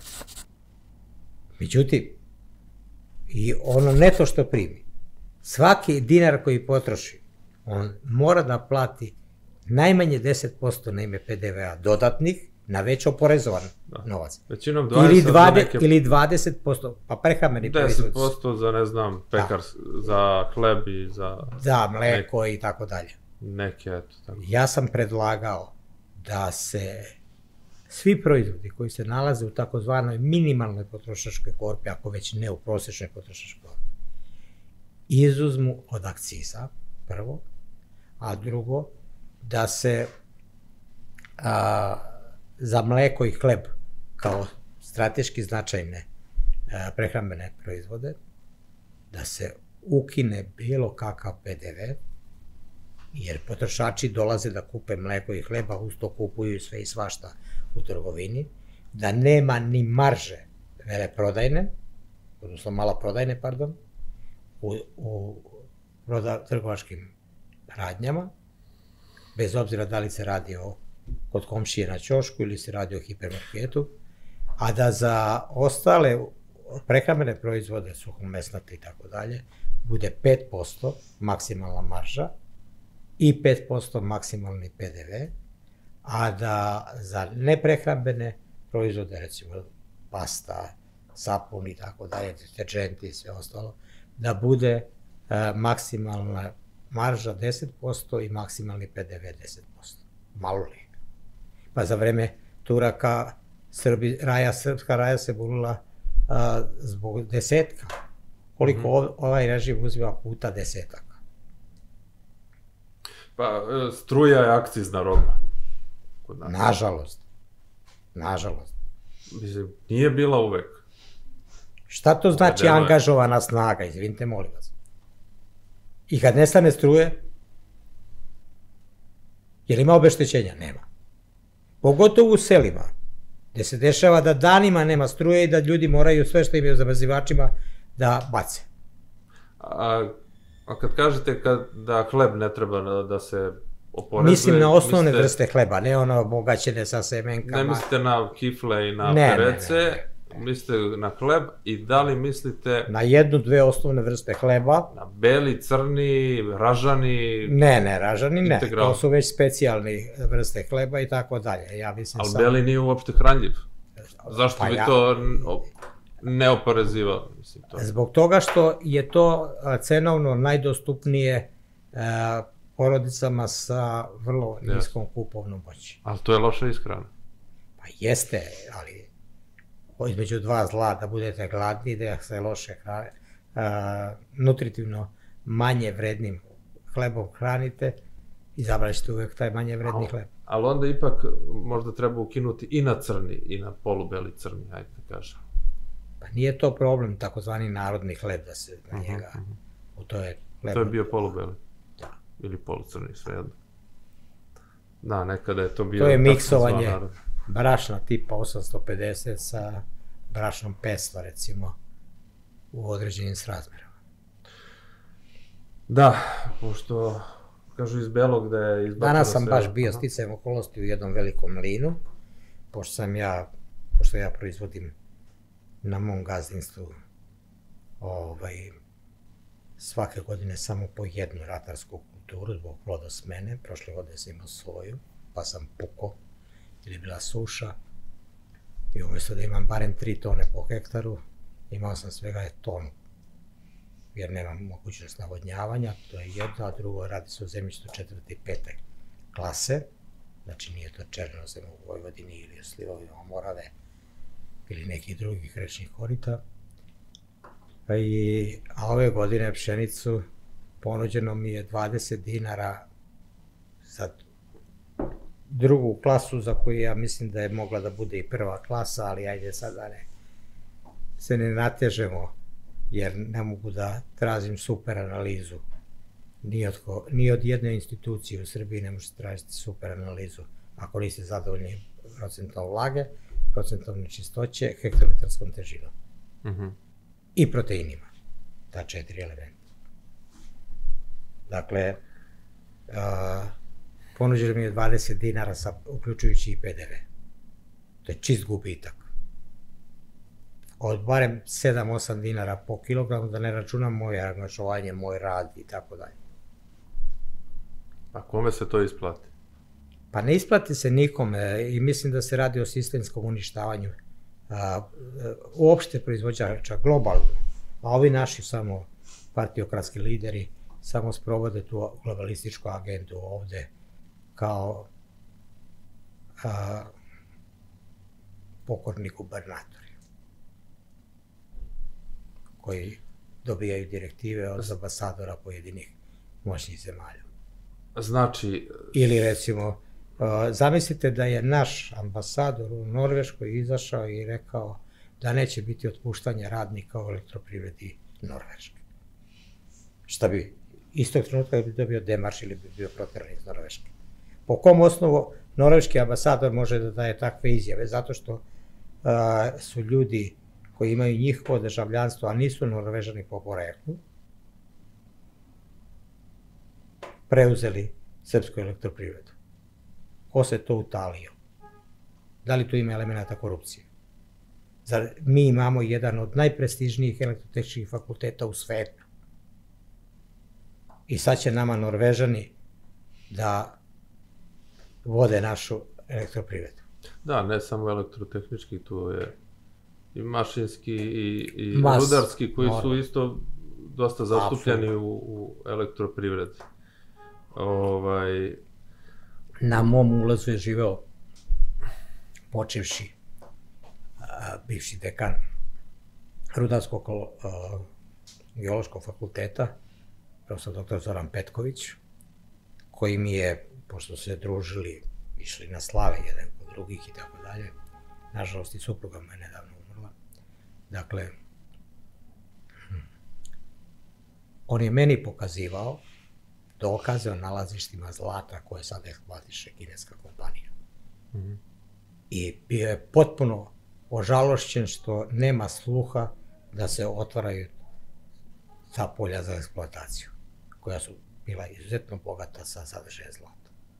Međutim, i ono neto što primi, svaki dinar koji potroši, on mora da plati najmanje deset posto na ime P D V-a dodatnih na već oporezovan Da. novac. Većinom Ili, dvadeset za dvadeset, neke... ili dvadeset posto, pa prehrambeni deset proizvod. posto za, ne znam, pekar, za hleb i za Da, mleko i tako dalje. neke, eto, tako. Ja sam predlagao da se svi proizvodi koji se nalaze u takozvanoj minimalnoj potrošačkoj korpi, ako već ne u prosječnoj potrošačkoj korpi, izuzmu od akciza, prvo, a drugo, da se a, za mleko i hleb kao strateški značajne a, prehrambene proizvode, da se ukine bilo kakav P D V, jer potrošači dolaze da kupe mleko i hleba, uz to kupuju sve i svašta u trgovini, da nema ni marže veleprodajne, odnosno maloprodajne, pardon, u, u proda, trgovačkim radnjama, bez obzira da li se radi o kod komšije na ćošku ili se radi o hipermarketu, a da za ostale prehrambene proizvode, suhomesnate i tako dalje, bude pet posto maksimalna marža i pet posto maksimalni P D V, a da za neprehrambene proizvode, recimo pasta, sapun i tako dalje, deterđenti i sve ostalo, da bude e, maksimalna marža deset posto i maksimalni P D V deset posto. Malo li? Pa za vreme Turaka Srbi, raja, srpska raja se bunila a, zbog desetka. Koliko mm -hmm. ovaj režim uzima puta desetaka? Pa, struja je akcizna roba. Nažalost. Nažalost. Mislim, nije bila uvek. Šta to znači angažovana snaga, izvinite, molim vas? I kad nestane struje, je li ima obeštećenja? Nema. Pogotovo u selima, gde se dešava da danima nema struje i da ljudi moraju sve što imaju zamrzivačima da bace. A, a kad kažete kad, da hleb ne treba da, da se oporezuje... Mislim na osnovne mislite, vrste hleba, ne ono obogaćene sa semenkama. Ne mislite na kifle i na ne, perece, ne, ne, ne. Mislite na hleb i da li mislite... Na jednu, dve osnovne vrste hleba. Na beli, crni, ražani... Ne, ne, ražani ne. Integral. To su već specijalni vrste hleba i tako dalje. Ja mislim Ali sam... beli nije uopšte hranljiv. Zašto pa bi ja... to ne oporezivao? Mislim, to. Zbog toga što je to cenovno najdostupnije a, porodicama sa vrlo yes. niskom kupovnom moći. Ali to je loša ishrana. Pa jeste, ali između dva zla, da budete gladni, da se loše hrane, a, nutritivno manje vrednim hlebom hranite, izabrat ćete uvek taj manje vredni hleb. Ali onda ipak možda treba ukinuti i na crni i na polubeli crni, ajde da kažem. Pa nije to problem, takozvani narodni hleb, da se na njega, uh-huh. u to je hleb. To je bio polubeli? Da. Ili polucrni, svejedno. Da, nekada je to bio... To je miksovanje brašna tipa osamsto pedeset sa brašnom petsto, recimo, u određenim srazmerama. Da, pošto kažu iz Belog da je izbačeno. Danas sam baš bio sticajem okolnosti u jednom velikom mlinu, pošto sam ja, pošto ja proizvodim na mom gazdinstvu ovaj, svake godine samo po jednu ratarsku kulturu zbog plodosmene. Prošle godine sam imao soju, pa sam pukao, ili je bila suša. I umjesto da imam barem tri tone po hektaru, imao sam svega tonu, jer nemam mogućnost navodnjavanja, to je jedno, a drugo radi se o zemljištu četvrte i pete klase, znači nije to černozem u Vojvodini ili u slivovima Morave ili nekih drugih rečnih korita. I, a ove godine pšenicu ponuđeno mi je dvadeset dinara za drugu klasu za koju ja mislim da je mogla da bude i prva klasa, ali ajde sad da ne, se ne natežemo, jer ne mogu da tražim super analizu. Ni od, ko, ni od jedne institucije u Srbiji ne možete tražiti super analizu ako niste zadovoljni procentom vlage, procentom nečistoće, hektolitarskom težinom. Mm-hmm. I proteinima, ta četiri elementa. Dakle, uh, ponuđeno mi je dvadeset dinara, sa, uključujući i pe de ve. To je čist gubitak. Od barem sedam do osam dinara po kilogramu, da ne računam moje angažovanje, moj rad i tako dalje. A kome se to isplati? Pa ne isplati se nikome i mislim da se radi o sistemskom uništavanju a, uopšte proizvođača, globalno. A ovi naši samo partiokratski lideri samo sprovode tu globalističku agendu ovde kao a, pokorni gubernatori koji dobijaju direktive od ambasadora pojedinih moćnih zemalja. Znači... Ili recimo, uh, zamislite da je naš ambasador u Norveškoj izašao i rekao da neće biti otpuštanja radnika u elektroprivredi Norveške. Šta bi, istog trenutka bi dobio demarš ili bi bio proteran iz Norveške. Po kom osnovu norveški ambasador može da daje takve izjave? Zato što uh, su ljudi koji imaju njihovo državljanstvo, a nisu Norvežani po poreklu, preuzeli srpsku elektroprivredu. Ko se to utalio? Da li tu ima elemenata korupcije? Zar mi imamo jedan od najprestižnijih elektrotehničkih fakulteta u svetu? I sad će nama Norvežani da vode našu elektroprivredu. Da, ne samo elektrotehnički, tu je i mašinski i, i Mas, rudarski, koji mora. su isto dosta zastupljeni u, u elektroprivredi. Ovaj... Na mom ulazu je živeo počevši a, bivši dekan Rudarskog a, geološkog fakulteta, profesor doktor Zoran Petković, koji mi je, pošto se družili, išli na slave jedan kod drugih i tako dalje, nažalost i supruga me nedavno umrla. Dakle, hm, on je meni pokazivao dokaze o nalazištima zlata koje sad eksploatiše kineska kompanija. Mm-hmm. I bio je potpuno ožalošćen što nema sluha da se otvaraju ta polja za eksploataciju, koja su bila izuzetno bogata sa sadržajem zlata.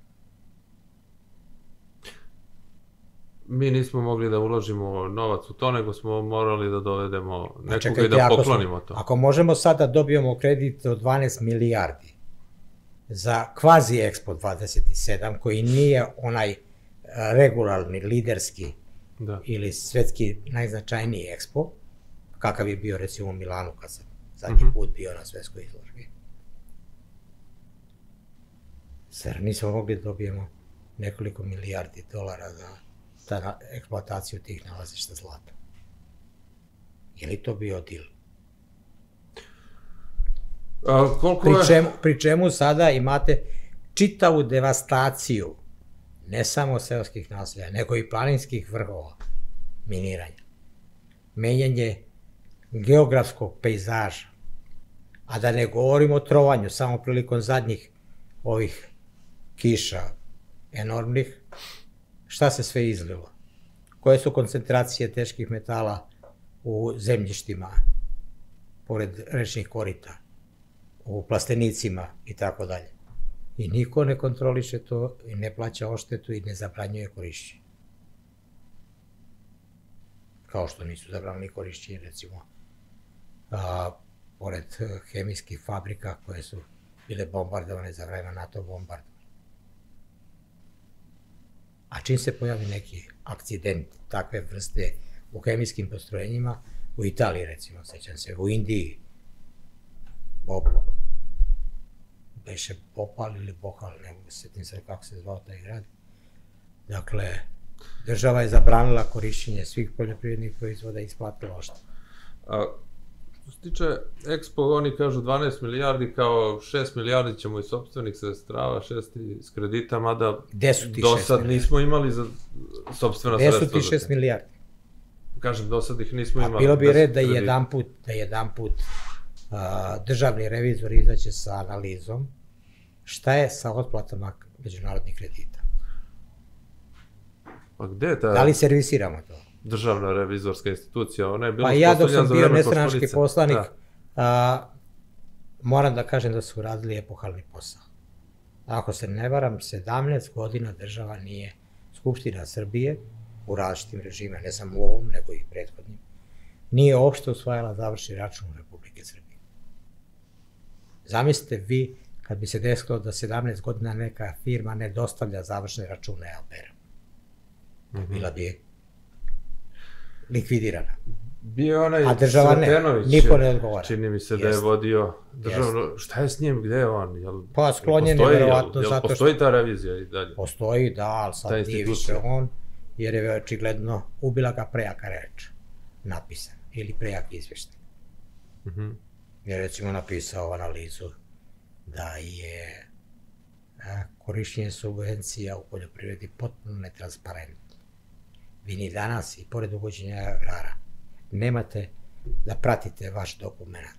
Mi nismo mogli da uložimo novac u to, nego smo morali da dovedemo nekoga čekajte, i da ako poklonimo smo, to. Ako možemo sad da dobijemo kredit od dvanaest milijardi za kvazi Expo dvadeset sedam, koji nije onaj regularni, liderski da. Ili svetski najznačajniji Expo, kakav je bio recimo u Milanu kad sam zadnji mm-hmm. put bio na svetskoj izložbi. Zar nismo mogli da dobijemo nekoliko milijardi dolara za ta eksploataciju tih nalazišta zlata? Je li to bio deal? A, koliko pri, je... čemu, pri čemu sada imate čitavu devastaciju ne samo seoskih naselja, nego i planinskih vrhova miniranja. Menjanje geografskog pejzaža, a da ne govorimo o trovanju, samo prilikom zadnjih ovih kiša enormnih, šta se sve izlilo? Koje su koncentracije teških metala u zemljištima pored rečnih korita, u plastenicima i tako dalje. I niko ne kontroliše to i ne plaća odštetu i ne zabranjuje korišćenje. Kao što nisu zabranili korišćenje, recimo, a, pored hemijskih fabrika koje su bile bombardovane za vreme NATO bombardovanja. A čim se pojavi neki akcident takve vrste u hemijskim postrojenjima, u Italiji recimo, sećam se, u Indiji, Bopal, beše Bopal ili Bohal, ne mogu se setim se kako se zvao taj grad. Dakle, država je zabranila korišćenje svih poljoprivrednih proizvoda i isplatila odštetu. Što se tiče Expo, oni kažu dvanaest milijardi, kao šest milijardi ćemo iz sopstvenih sredstava, šest iz kredita, mada do sad nismo imali za sopstvena sredstva. Gde su ti šest milijardi? Kažem, do sad ih nismo imali. A bilo bi red da jedan put, da jedan put državni revizor izaće sa analizom šta je sa otplatama međunarodnih kredita. Pa gde je ta... Da li servisiramo to? Državna revizorska institucija, ona je bila pa ja dok sam bio nestranački poslanik, a, moram da kažem da su radili epohalni posao. Ako se ne varam, sedamnaest godina država nije, Skupština Srbije, u različitim režima, ne samo u ovom, nego i prethodnim, nije uopšte usvajala završni račun Republike Srbije. Zamislite vi kad bi se desilo da sedamnaest godina neka firma ne dostavlja završne račune A P R-a. Bila bi likvidirana. Bio onaj Sretenović, niko ne odgovara. Čini mi se da je vodio državno... Šta je s njim, gde je on? Pa sklonjen je verovatno zato što... Postoji ta revizija i dalje? Postoji, da, ali sad nije više on, jer je očigledno ubila ga prejaka reč, napisan, ili prejak izveštaj. Jer recimo napisao analizu da je korišćenje subvencija u poljoprivredi potpuno netransparentno. Vi ni danas, i pored uvođenja agrara, nemate da pratite vaš dokument,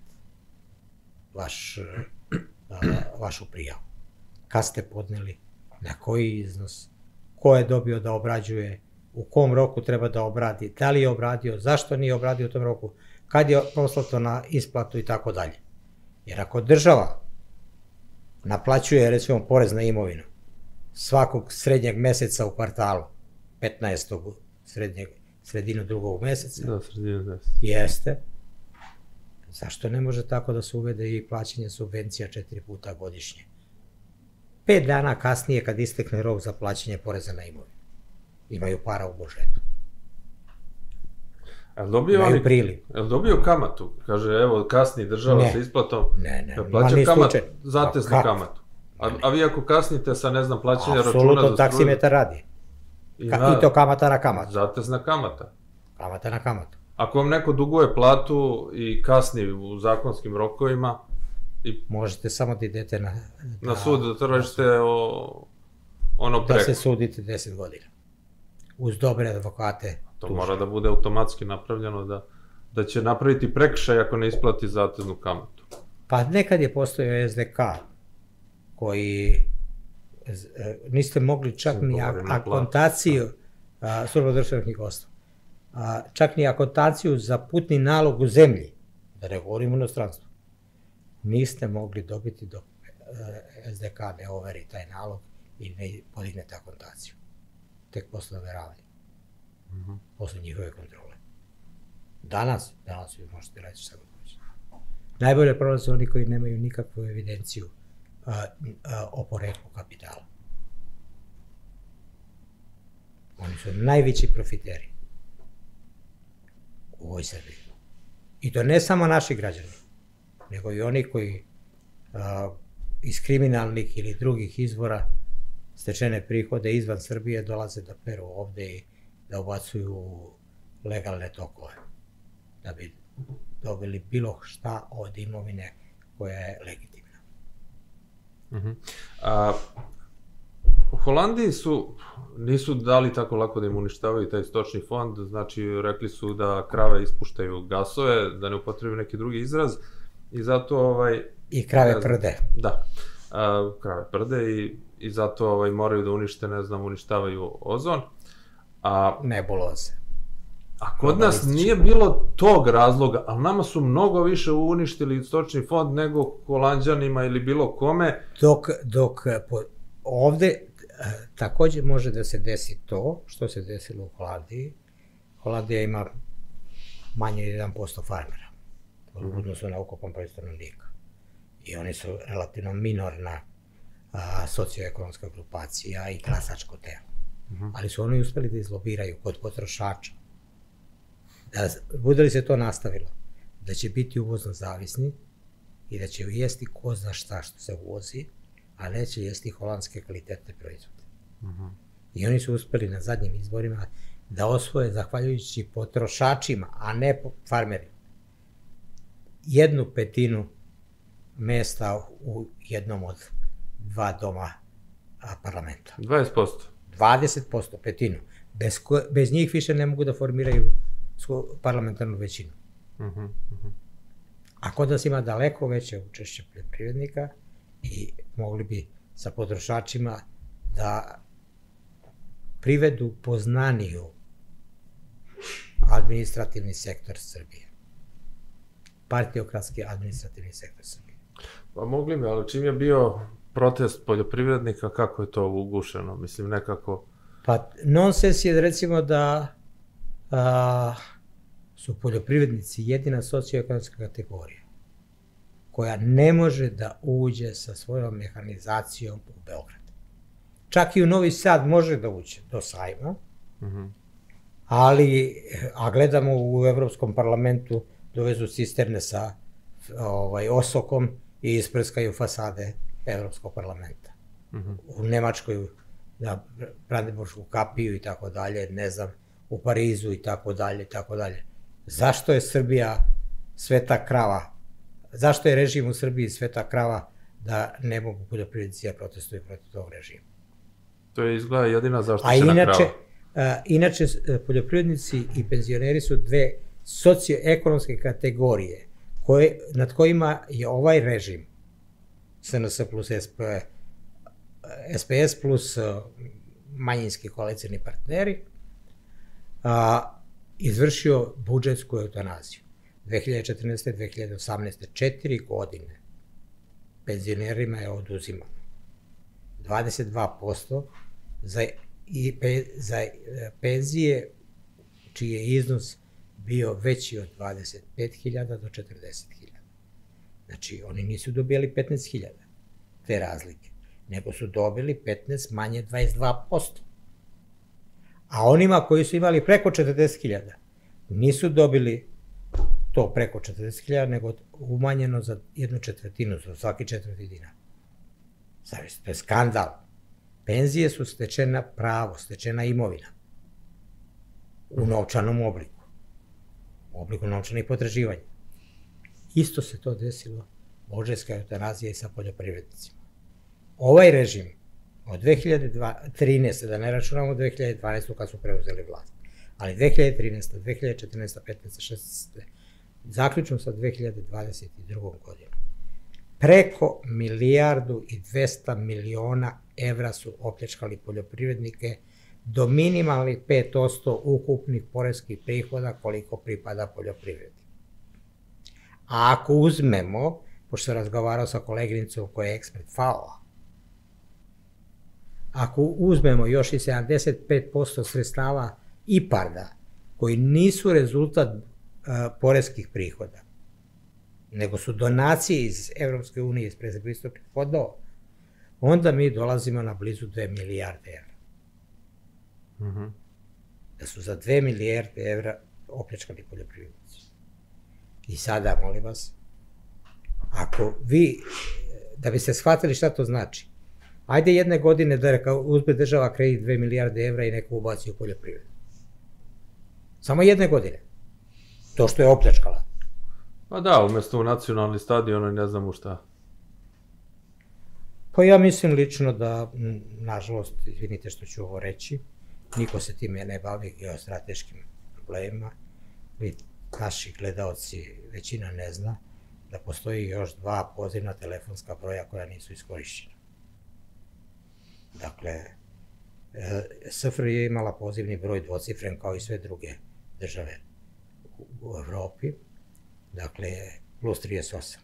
vašu prijavu. Kad ste podneli, na koji iznos, ko je dobio da obrađuje, u kom roku treba da obradi, da li je obradio, zašto nije obradio u tom roku, kad je poslato na isplatu i tako dalje. Jer ako država naplaćuje, recimo, porez na imovinu svakog srednjeg meseca u kvartalu, petnaestog sredinu drugog meseca, da, sredinu meseca, jeste, zašto ne može tako da se uvede i plaćanje subvencija četiri puta godišnje? Pet dana kasnije, kad istekne rok za plaćanje poreza na imovinu. Imaju para u budžetu. Imaju priliv. Je li dobio kamatu? Kaže, evo, kasni država sa isplatom. Ne, ne, plaća kamatu, zateznu kamatu. A vi ako kasnite sa, ne znam, plaćanje računa za struju... Apsolutno, taksimetar radi. I to kamata na kamatu. Zatezna kamata. Kamata na kamatu. Ako vam neko duguje platu i kasni u zakonskim rokovima... Možete samo da idete na... Na sud, da tražite ono preko. Da se sudite deset godina. Uz dobre advokate. To mora da bude automatski napravljeno, da će napraviti prekršaj ako ne isplati zateznu kamatu. Pa nekad je postojao S D K, koji niste mogli čak ni akontaciju, služba državnog knjigovodstva, čak ni akontaciju za putni nalog u zemlji, da ne govorim u inostranstvu, niste mogli dobiti dok S D K ne overi taj nalog i ne podignete akontaciju. Tek posle overavanja. Posle njihove kontrole. Danas, danas vi možete reći šta god hoćete. Najbolje prolaze oni koji nemaju nikakvu evidenciju o poreklu kapitala. Oni su najveći profiteri u ovoj Srbiji. I to ne samo naši građani, nego i oni koji iz kriminalnih ili drugih izvora stečene prihode izvan Srbije dolaze da peru ovde i da ubacuju legalne tokove, da bi dobili bilo šta od imovine koja je legitimna. U Holandiji su, nisu dali tako lako da im uništavaju taj stočni fond, znači rekli su da krave ispuštaju gasove, da ne upotrebi neki drugi izraz, i zato ovaj... I krave prde. Da, krave prde i zato moraju da unište, ne znam, uništavaju ozon. Nebuloze. A kod nas nije bilo tog razloga, ali nama su mnogo više uništili stočni fond nego Holanđanima ili bilo kome. Dok, dok ovde takođe može da se desi to što se desilo u Holandiji. Holandija ima manje od jedan posto farmera u odnosu na ukupan broj stanovnika. I oni su relativno minorna socioekonomska grupacija i glasačko telo. Ali su oni uspeli da izlobiraju kod potrošača. Da bude li se to nastavilo, da će biti uvozno zavisni i da će jesti ko zna šta što se uvozi, a neće jesti holandske kvalitetne proizvode. I oni su uspeli na zadnjim izborima da osvoje, zahvaljujući potrošačima, a ne farmerima, jednu petinu mesta u jednom od dva doma parlamenta. dvadeset posto. dvadeset posto, petinu. Bez, ko, bez njih više ne mogu da formiraju parlamentarnu većinu. A kod nas ima daleko veće učešće poljoprivrednika i mogli bi sa potrošačima da privedu poznaniju administrativni sektor Srbije. Partiokratski administrativni sektor Srbije. Pa mogli bi, ali čim je bio protest poljoprivrednika, kako je to ugušeno? Mislim, nekako... Pa nonsens je recimo da a, su poljoprivrednici jedina socioekonomska kategorija koja ne može da uđe sa svojom mehanizacijom u Beograd. Čak i u Novi Sad može da uđe do sajma, ali, a gledamo u Evropskom parlamentu, dovezu cisterne sa ovaj, osokom i isprskaju fasade Evropskog parlamenta. U Nemačkoj na Brandenburšku kapiju i tako dalje, ne znam, u Parizu i tako dalje, i tako dalje. Zašto je Srbija sveta krava? Zašto je režim u Srbiji sveta krava da ne mogu poljoprivrednici da protestuju protiv tog režima? To je izgleda jedina zaštićena krava. A inače, poljoprivrednici i penzioneri su dve socioekonomske kategorije koje, nad kojima je ovaj režim S N S plus S P S plus manjinski koalicijni partneri a, izvršio budžetsku eutanaziju. dve hiljade četrnaeste. do dve hiljade osamnaeste. četiri godine penzionerima je oduzimano dvadeset dva posto za, i pe, za penzije čiji je iznos bio veći od dvadeset pet hiljada do četrdeset hiljada. Znači, oni nisu dobijali petnaest hiljada te razlike, nego su dobili petnaest manje dvadeset dva posto. A onima koji su imali preko četrdeset hiljada nisu dobili to preko četrdeset hiljada, nego umanjeno za jednu četvrtinu, za svaki četvrti dinar. Zavisno, to je skandal. Penzije su stečena pravo, stečena imovina u novčanom obliku, u obliku novčanih potraživanja. Isto se to desilo, budžetska eutanazija i sa poljoprivrednicima. Ovaj režim od dve hiljade trinaeste. da ne računamo dve hiljade dvanaeste. kad su preuzeli vlast, ali dve hiljade trinaeste. dve hiljade četrnaeste. petnaeste. šesnaeste. zaključno sa dve hiljade dvadeset drugom. godinom. Preko milijardu i dvesta miliona evra su opljačkali poljoprivrednike do minimalnih pet posto ukupnih poreskih prihoda koliko pripada poljoprivredi. A ako uzmemo, pošto sam razgovarao sa koleginicom koja je ekspert F A O-a, ako uzmemo još i sedamdeset pet posto sredstava I P A R D-a, koji nisu rezultat uh, poreskih prihoda, nego su donacije iz Evropske unije, iz predpristupnih fondova, onda mi dolazimo na blizu dve milijarde evra. Mm-hmm. Da su za dve milijarde evra opljačkali poljoprivrednici. I sada, molim vas, ako vi, da biste shvatili šta to znači, ajde jedne godine da uzme država kredit dve milijarde evra i neko ubaci u poljoprivredu. Samo jedne godine. To što je opljačkala. Pa da, umjesto u nacionalni stadion i ne znam u šta. Pa ja mislim lično da, nažalost, izvinite što ću ovo reći, niko se time ne bavi geostrateškim problemima. Vi, naši gledaoci, većina ne zna da postoji još dva pozivna telefonska broja koja nisu iskorišćena. Dakle, S F R J je imala pozivni broj dvocifren kao i sve druge države u Evropi, dakle plus trideset osam.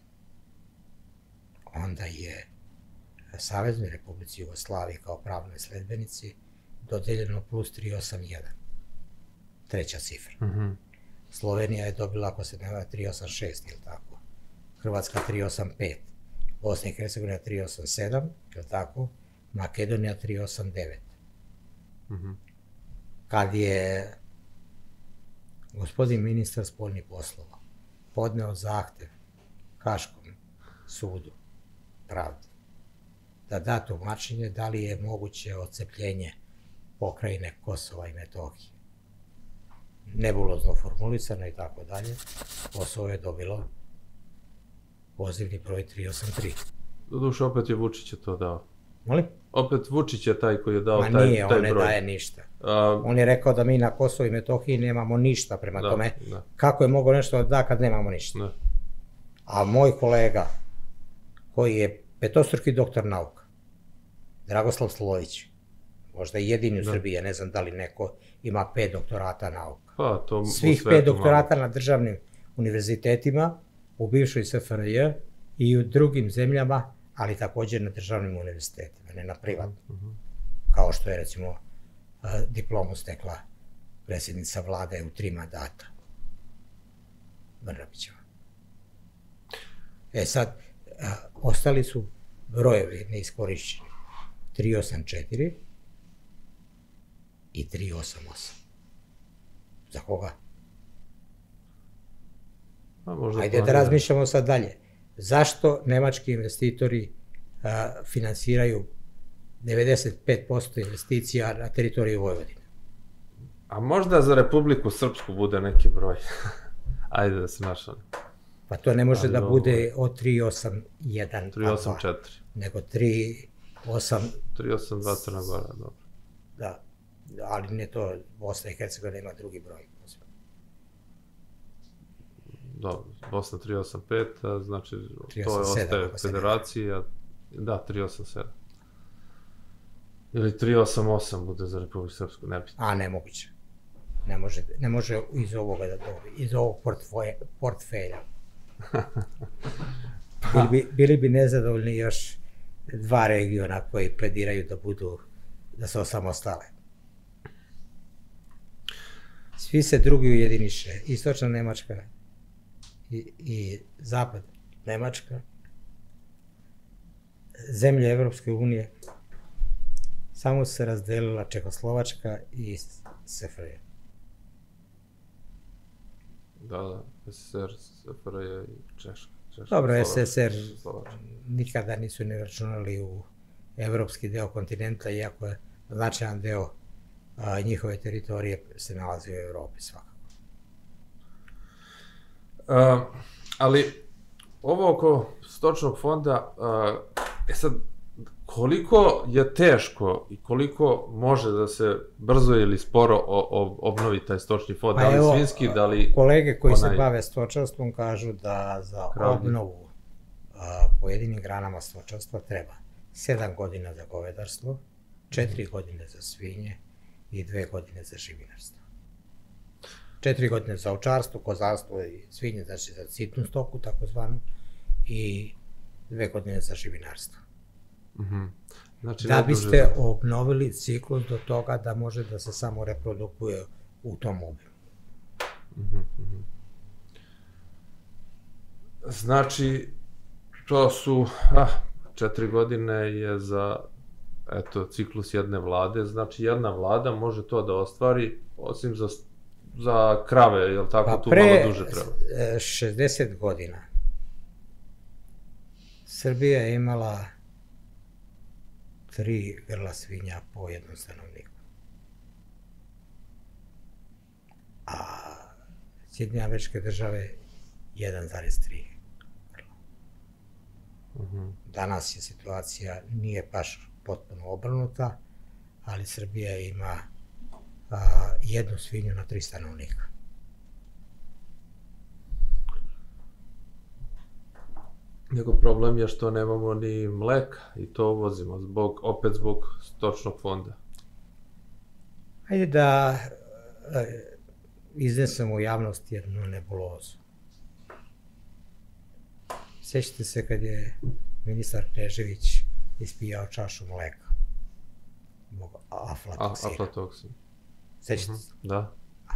Onda je Saveznoj Republici Jugoslaviji kao pravnoj sledbenici dodeljeno plus tristo osamdeset jedan. Treća cifra. Mhm. Slovenija je dobila, ako se ne varam, tristo osamdeset šest, ili tako? Hrvatska tristo osamdeset pet. Bosna i Hercegovina tristo osamdeset sedam, ili tako? Makedonija tristo osamdeset devet. Mhm. Kad je gospodin ministar spoljnih poslova podneo zahtev Haškom sudu pravde da da tumačenje da li je moguće odcepljenje pokrajine Kosova i Metohije, nebulozno formulisano i tako dalje, Kosovo je dobilo pozivni broj tri osam tri. Doduše, opet je Vučić je to dao. Molim? Opet Vučić je taj koji je dao Ma taj, nije, taj on ne broj. daje ništa. A, On je rekao da mi na Kosovo i Metohiji nemamo ništa, prema Da, tome da. kako je mogao nešto da da kad nemamo ništa. ne. A moj kolega, koji je petostruki doktor nauka, Dragoslav Slović, možda i jedini u Da. Srbiji, ja ne znam da li neko ima pet doktorata nauka. Pa, to u Svih svetu pet malo. doktorata na državnim univerzitetima u bivšoj S F R J i u drugim zemljama, ali također na državnim univerzitetima, ne na privatnim. Mhm. Kao što je, recimo, a, diplomu stekla predsjednica vlade u tri mandata. Brnabićeva. E sad, a, ostali su brojevi neiskorišćeni. tri osam četiri i tri osam osam. Za koga? A, možda Ajde da planira. razmišljamo sad dalje. Zašto nemački investitori a, finansiraju devedeset pet posto investicija na teritoriju Vojvodine? A možda za Republiku Srpsku bude neki broj. Ajde da se našalim. Pa to ne može Ali da ovo- bude od tri osam jedan, tri osam četiri. nego tri osam, tri osam dva Crna Gora, dobro. da, ali ne to, Bosna i Hercegovina ima drugi broj. Dobro, Bosna tri osam pet, a znači tri to je osam sedam, ostaje ako se ne federacija. Da, tri osam sedam. Ili tri osam osam bude za Republiku Srpsku, nebitno. A, nemoguće. Ne može, ne može iz ovoga da dobi, iz ovog portfoje, portfelja. Bili bi, bili bi nezadovoljni još dva regiona koji plediraju da budu, da se osamostale. Svi se drugi ujediniše, istočna Nemačka i, i zapad Nemačka, zemlje Evropske unije, samo se razdelila Čekoslovačka i S F R J. Da, da, S S R, S F R J i Češka. Češka Dobro, Slovačka, S S R Slovačka. nikada nisu ne računali u evropski deo kontinenta, iako je značajan deo a, njihove teritorije se nalazi u Evropi svakako. A, ali ovo oko stočnog fonda, a, e sad, koliko je teško i koliko može da se brzo ili sporo o, o, obnovi taj stočni fond, Pa da li evo, svinjski, da li... Kolege koji onaj- se bave stočarstvom kažu da za Kravlji. obnovu a, pojedinim granama stočarstva treba sedam godina za govedarstvo, četiri godine za svinje i dve godine za živinarstvo. Četiri godine za ovčarstvo, kozarstvo i svinje, znači za sitnu stoku takozvanu, i dve godine za živinarstvo. Mhm. Znači, Da najduže biste za- obnovili ciklus do toga da može da se samo reprodukuje u tom obimu. Mhm, mhm. Znači, to su, ah, četiri godine je za, eto, ciklus jedne vlade, znači jedna vlada može to da ostvari, osim za, za krave, jel tako, Pa tu pre malo duže treba. e, šezdeset godina Srbija je imala tri grla svinja po jednom stanovniku. A Sjedinjene Američke Države jedan zarez tri grla. Mhm. Danas je situacija, nije baš potpuno obrnuta, ali Srbija ima a, jednu svinju na tri stanovnika. Nego problem je što nemamo ni mleka i to uvozimo, zbog, opet zbog stočnog fonda. Hajde da e, iznesem u javnost jednu nebulozu. Sjećate se kad je ministar Knežević ispijao čašu mleka zbog aflatoksina. Aflatoksin. Sjećate se? Da.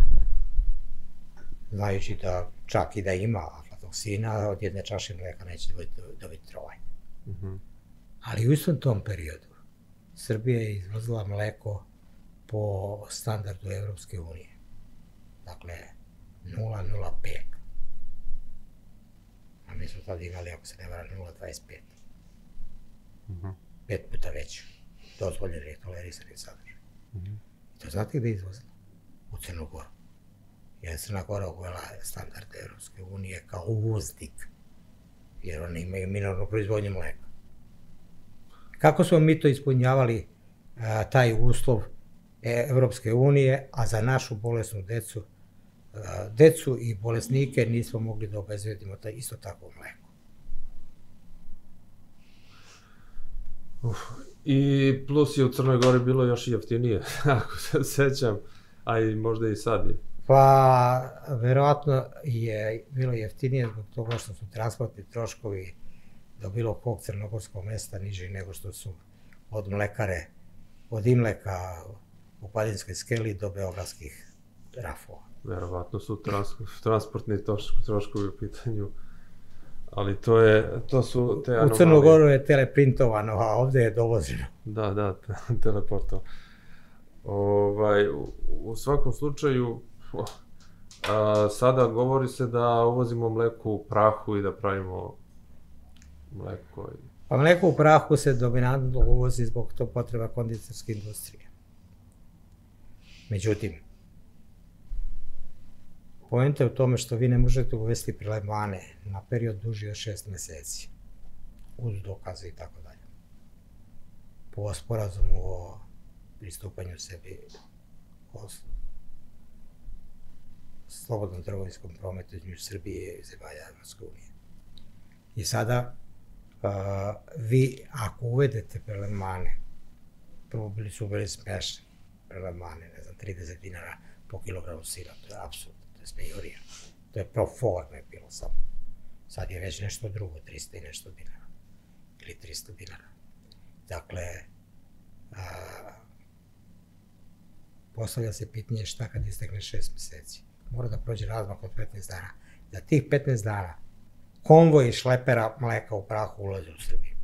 Znajući da čak i da ima aflatoksina, od jedne čaše mleka neće dobiti trovanje. Ali u istom tom periodu Srbija je izvozila mleko po standardu Evropske unije. Dakle, nula zarez pet. A mi smo tada imali, ako se ne varam, nula zarez dvadeset pet. Pet puta veće. Dozvoljeni je tolerisani sadržaj. I to znate gde je izvozila? U Crnu Goru. Jer Crna Gora uvela standarde Evropske unije kao uvoznik. Jer oni imaju minornu proizvodnju mleka. Kako smo mi to ispunjavali, taj uslov Evropske unije, a za našu bolesnu decu, decu i bolesnike nismo mogli da obezbedimo isto takvo mleko. I plus je u Crnoj Gori bilo još i jeftinije, ako se sećam, a i možda i sad je. Pa, verovatno je bilo jeftinije zbog toga što su transportni troškovi do bilo kog crnogorskog mesta niži nego što su od mlekare, od Imleka u Padinskoj skeli do beogradskih rafova. Verovatno su transportni troškovi u pitanju, ali to je, to su te anomalije. U Crnu Goru je teleprintovano, a ovde je dovozeno. Da, da, teleporto. U svakom slučaju, sada govori se da uvozimo mleko u prahu i da pravimo mleko. Pa mleko u prahu se dominantno uvozi zbog to potreba konditorske industrije. Međutim, poenta je u tome što vi ne možete uvesti prelevmane na period duži od šest meseci, uz dokaze i tako dalje. Po sporazumu o pristupanju sebi o slobodnom trgovinskom prometu između Srbije i zemalja Evropske unije. I sada, vi ako uvedete prelevmane, prvo bili su bili smešne prelevmane, ne znam, trideset dinara po kilogramu sira, to je apsurd, to je smejurija, to je pro forme bilo samo. Sad je već nešto drugo, trista i nešto dinara, ili trista dinara. Dakle, postavlja se pitanje šta kad istekne šest meseci. Mora da prođe razmak od petnaest dana. Za tih petnaest dana konvoj šlepera mleka u prahu ulaze u Srbiju.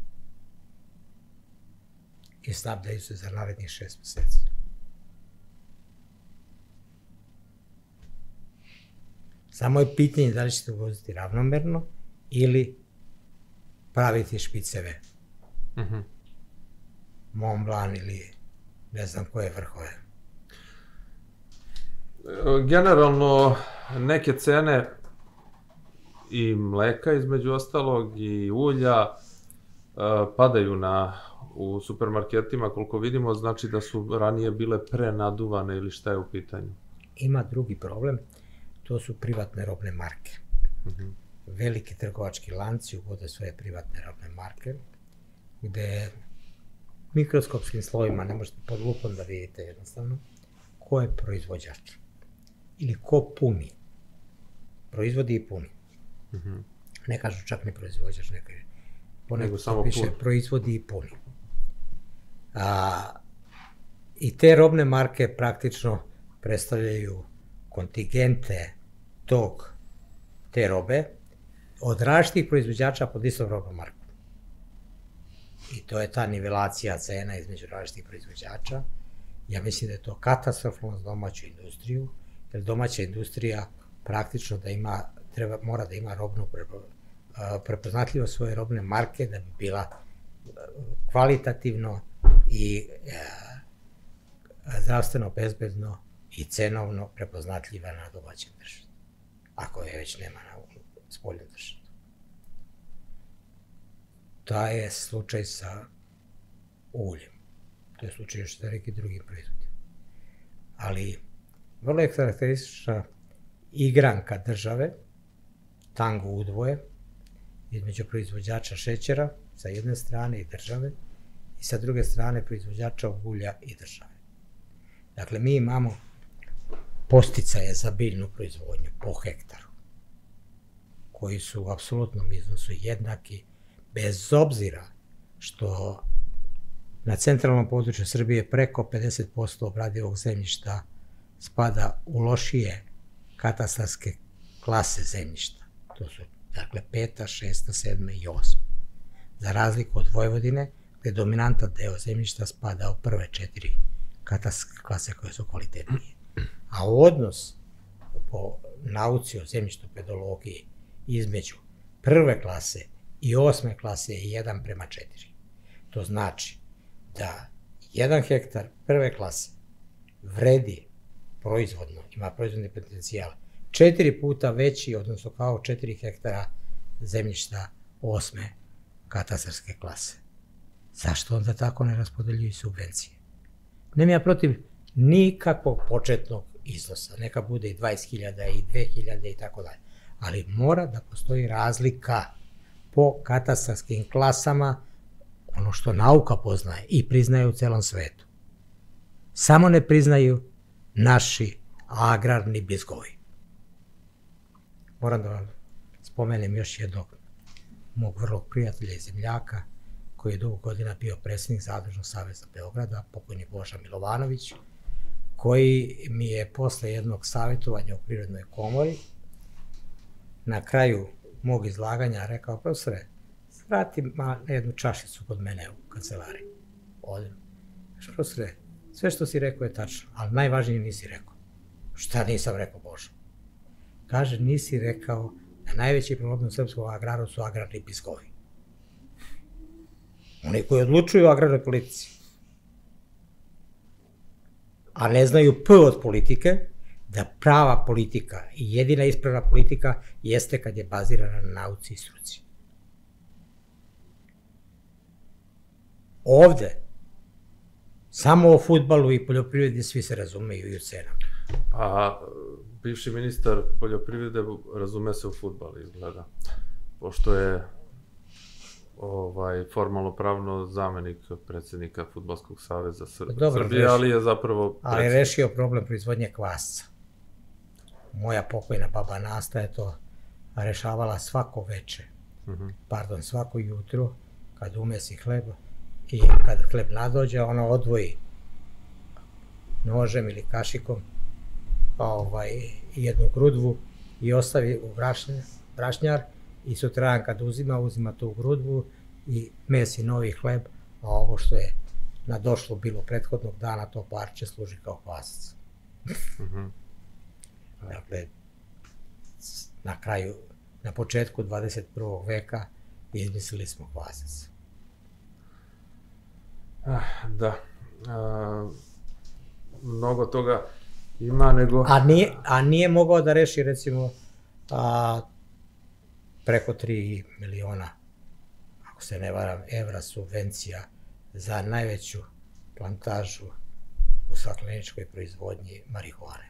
I snabdaju se za narednih šest meseci. Samo je pitanje da li ćete uvoziti ravnomerno ili praviti špiceve. Mont Blanc ili ne znam koje vrhove. Generalno, neke cene i mleka između ostalog i ulja padaju u supermarketima, koliko vidimo, znači da su ranije bile prenaduvane ili šta je u pitanju? Ima drugi problem, to su privatne robne marke. Veliki trgovački lanci uvode svoje privatne robne marke, gde mikroskopskim slovima ne možete pod lupom da vidite jednostavno ko je proizvođač ili ko puni. Proizvodi i puni. Ne kažu čak ni proizvođač, nego samo piše proizvodi i puni. I te robne marke praktično predstavljaju kontingente tog, te robe od različitih proizvođača pod istom robnom markom. I to je ta nivelacija cena između različitih proizvođača. Ja mislim da je to katastrofalno za domaću industriju, jer domaća industrija praktično da ima, mora da ima robnu prepoznatljivo svoje robne marke da bi bila kvalitativno i zdravstveno bezbedno i cenovno prepoznatljiva na domaćem tržištu, ako je već nema na spoljnom tržištu. To je slučaj sa uljem. To je slučaj još sa nekim drugim proizvodima. Ali vrlo je karakteristična igranka države, tango udvoje, između proizvođača šećera sa jedne strane i države i sa druge strane proizvođača ulja i države. Dakle, mi imamo posticaje za biljnu proizvodnju po hektaru, koji su u apsolutnom iznosu jednaki, bez obzira što na centralnom području Srbije preko pedeset posto obradivog zemljišta spada u lošije katastarske klase zemljišta. To su, dakle, peta, šesta, sedma i osma. Za razliku od Vojvodine, gde dominantan deo zemljišta spada u prve četiri katastarske klase koje su kvalitetnije. A odnos po nauci o zemljištopedologiji između prve klase i osme klase je jedan prema četiri. To znači da jedan hektar prve klase vredi proizvodno, ima proizvodni potencijal, četiri puta veći, odnosno kao četiri hektara zemljišta osme katastarske klase. Zašto onda tako ne raspodeljuju subvencije? Nemam ja protiv nikakvog početnog iznosa, neka bude i dvadeset hiljada i dve hiljade i tako dalje, ali mora da postoji razlika po katastarskim klasama, ono što nauka poznaje i priznaje u celom svetu. Samo ne priznaju naši agrarni bizgovi. Moram da vam spomenem još jednog mog vrlog prijatelja i zemljaka, koji je dugo godina bio predsjednik Zadružnog saveza Beograda, pokojni Boža Milovanović, koji mi je posle jednog savjetovanja u Privrednoj komori na kraju mog izlaganja rekao: profesore, vrati na jednu čašicu kod mene u kancelariji. Odem. Profesore, sve što si rekao je tačno, ali najvažnije nisi rekao. Šta nisam rekao, Bože? Kaže, nisi rekao da najveći problem u srpskom agraru su agrarni bizgovi. Oni koji odlučuju o agrarnoj politici, a ne znaju P od politike, da prava politika i jedina ispravna politika jeste kad je bazirana na nauci i struci. Ovde, samo o fudbalu i poljoprivredi svi se razumeju i u cenama. Pa, bivši ministar poljoprivrede razume se u fudbal, izgleda, pošto je formalno pravno zamenik predsjednika Fudbalskog saveza Srbije, ali je zapravo... Ali je rešio problem proizvodnje kvasca. Moja pokojna baba Nasta je to rešavala svako veče, pardon, svako jutro, kad umesi hleb i kad hleb nadođe, ona odvoji nožem ili kašikom jednu grudvu i ostavi u brašnjar i sutradan kad uzima, uzima tu grudvu i mesi novi hleb, a ovo što je nadošlo bilo prethodnog dana, to parče služi kao kvasac. Dakle, na kraju, na početku dvadeset prvog veka izmislili smo kvasac. Da, mnogo toga ima, nego... A nije mogao da reši, recimo, preko tri miliona, ako se ne varam, evra subvencija za najveću plantažu u stakleničkoj proizvodnji marihuane.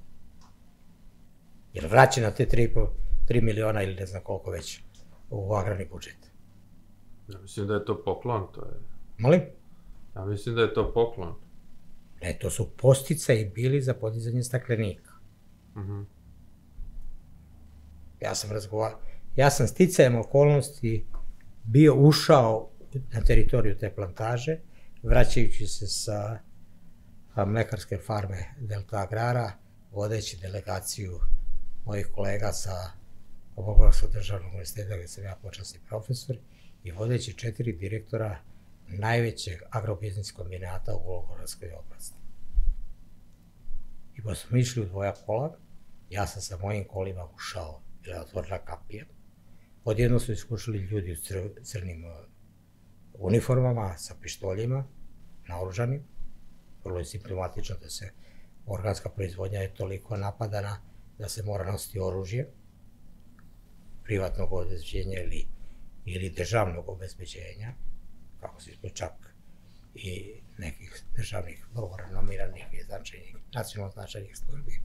Jer vraćena te tri miliona ili ne znam koliko već u agrarni budžet. Ja mislim da je to poklon. Molim? Ja mislim da je to poklon. Ne, to su posticaji bili za podizanje staklenika. Ja sam razgovarao, ja sam sticajem okolnosti bio ušao na teritoriju te plantaže, vraćajući se sa mlekarske farme Delta Agrara, vodeći delegaciju mojih kolega sa Bogorskog državnog univerziteta, gde sam ja počasni profesor, i vodeći četiri direktora najvećeg agrobiznis kombinata u Vologorskoj oblasti. I pa smo išli u dvoja kola, ja sam sa mojim kolima ušao, bila je otvorena kapija. Odjedno su iskušali ljudi u crnim uniformama, sa pištoljima, naoružanim. Vrlo je simptomatično da se organska proizvodnja je toliko napadana da se mora nositi oružje privatnog obezbeđenja ili državnog obezbeđenja, kako se izgleda čak i nekih državnih, vrlo renomiranih i značajnih, nacionalno značajnih službi.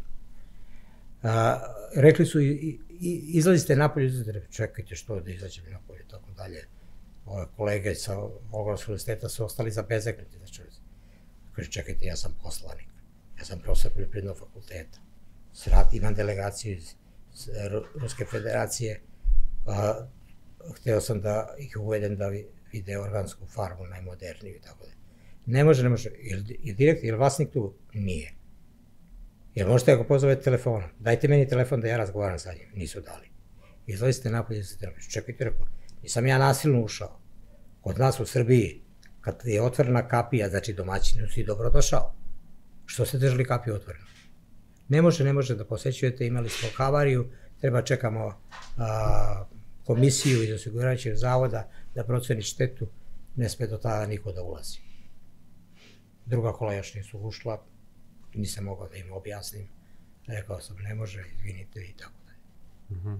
Rekli su, izlazite napolje, čekajte što da izađem napolje, tako dalje. Ove kolege sa Vologorskog univerziteta su ostali zabezeknuti. Kaže, čekajte, ja sam poslanik, ja sam profesor poljoprivrednog fakulteta. Srat, imam delegaciju iz Ruske federacije, hteo sam da ih uvedem da vide organsku farmu, najmoderniju i tako da. Ne može, ne može, je direktor, je vlasnik tu? Nije. Jer možete ga pozovete telefonom, dajte meni telefon da ja razgovaram sa njim, nisu dali. Izlazite napolje za telefon, čekajte, rekao, nisam ja nasilno ušao. Kod nas u Srbiji, kad je otvorena kapija, znači domaćinu si dobrodošao. Što ste držali kapiju otvorenu? Ne može, ne može da posećujete, imali smo havariju, treba čekamo komisiju iz osiguravajućeg zavoda da proceni štetu, ne sme do tada niko da ulazi. Druga kola još nisu ušla, nisam mogao da im objasnim, rekao sam ne može, izvinite i tako dalje.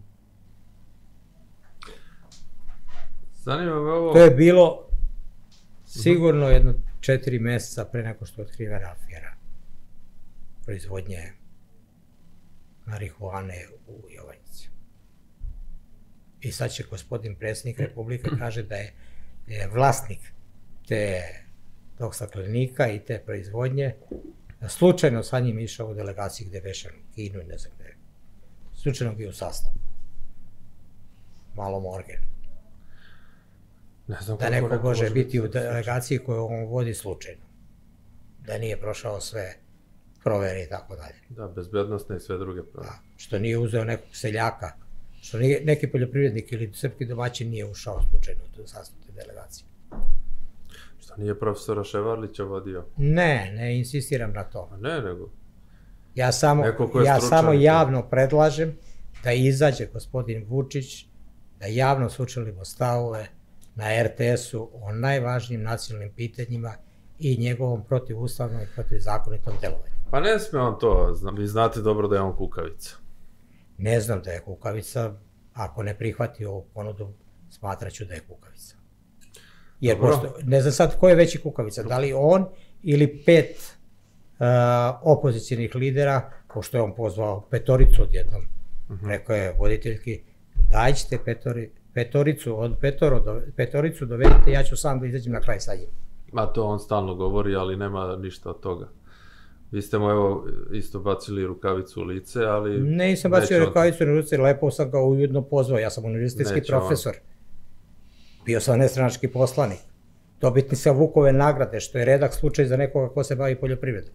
Zanima me ovo... To je bilo sigurno jedno četiri meseca pre nego što je otkrivena afera proizvodnje marihuane u Jovanjici. I sad će gospodin predsjednik Republike kaže da je vlasnik te tog staklenika i te proizvodnje slučajno sa njim išao u delegaciji gde beše u Kinu i ne znam gde. Slučajno bio u sastavu. Malo Morgan. Da neko može biti u delegaciji koju on vodi slučajno. Da nije prošao sve provere i tako dalje. Da, bezbednostne i sve druge provere. Što nije uzeo nekog seljaka, što neki poljoprivrednik ili srpski domaćin nije ušao slučajno u sastav te delegacije. Što nije profesora Ševarlića vodio? Ne, ne insistiram na to. Ne, nego... Ja samo javno predlažem da izađe gospodin Vučić, da javno sučelimo stavove na er te esu o najvažnijim nacionalnim pitanjima i njegovom protivustavnom i protivzakonitom delovanju. Pa ne smije on to, vi znate dobro da je on kukavica. Ne znam da je kukavica, ako ne prihvati ovu ponudu, smatraću da je kukavica. Jer ne znam sad ko je veći kukavica, da li on ili pet opozicijalnih lidera, pošto je on pozvao petoricu odjednom, rekao je voditeljki, dajte petoricu, od petoricu dovedite, ja ću sam da izađem na kraj sa njim. Ma to on stalno govori, ali nema ništa od toga. Vi ste mu evo isto bacili rukavicu u lice, ali... Ne, nisam bacio rukavicu u lice, lepo sam ga ujedno pozvao, ja sam univerzitetski profesor. Bio sam nestranački poslanik. Dobitnik sam Vukove nagrade, što je redak slučaj za nekoga ko se bavi poljoprivredom.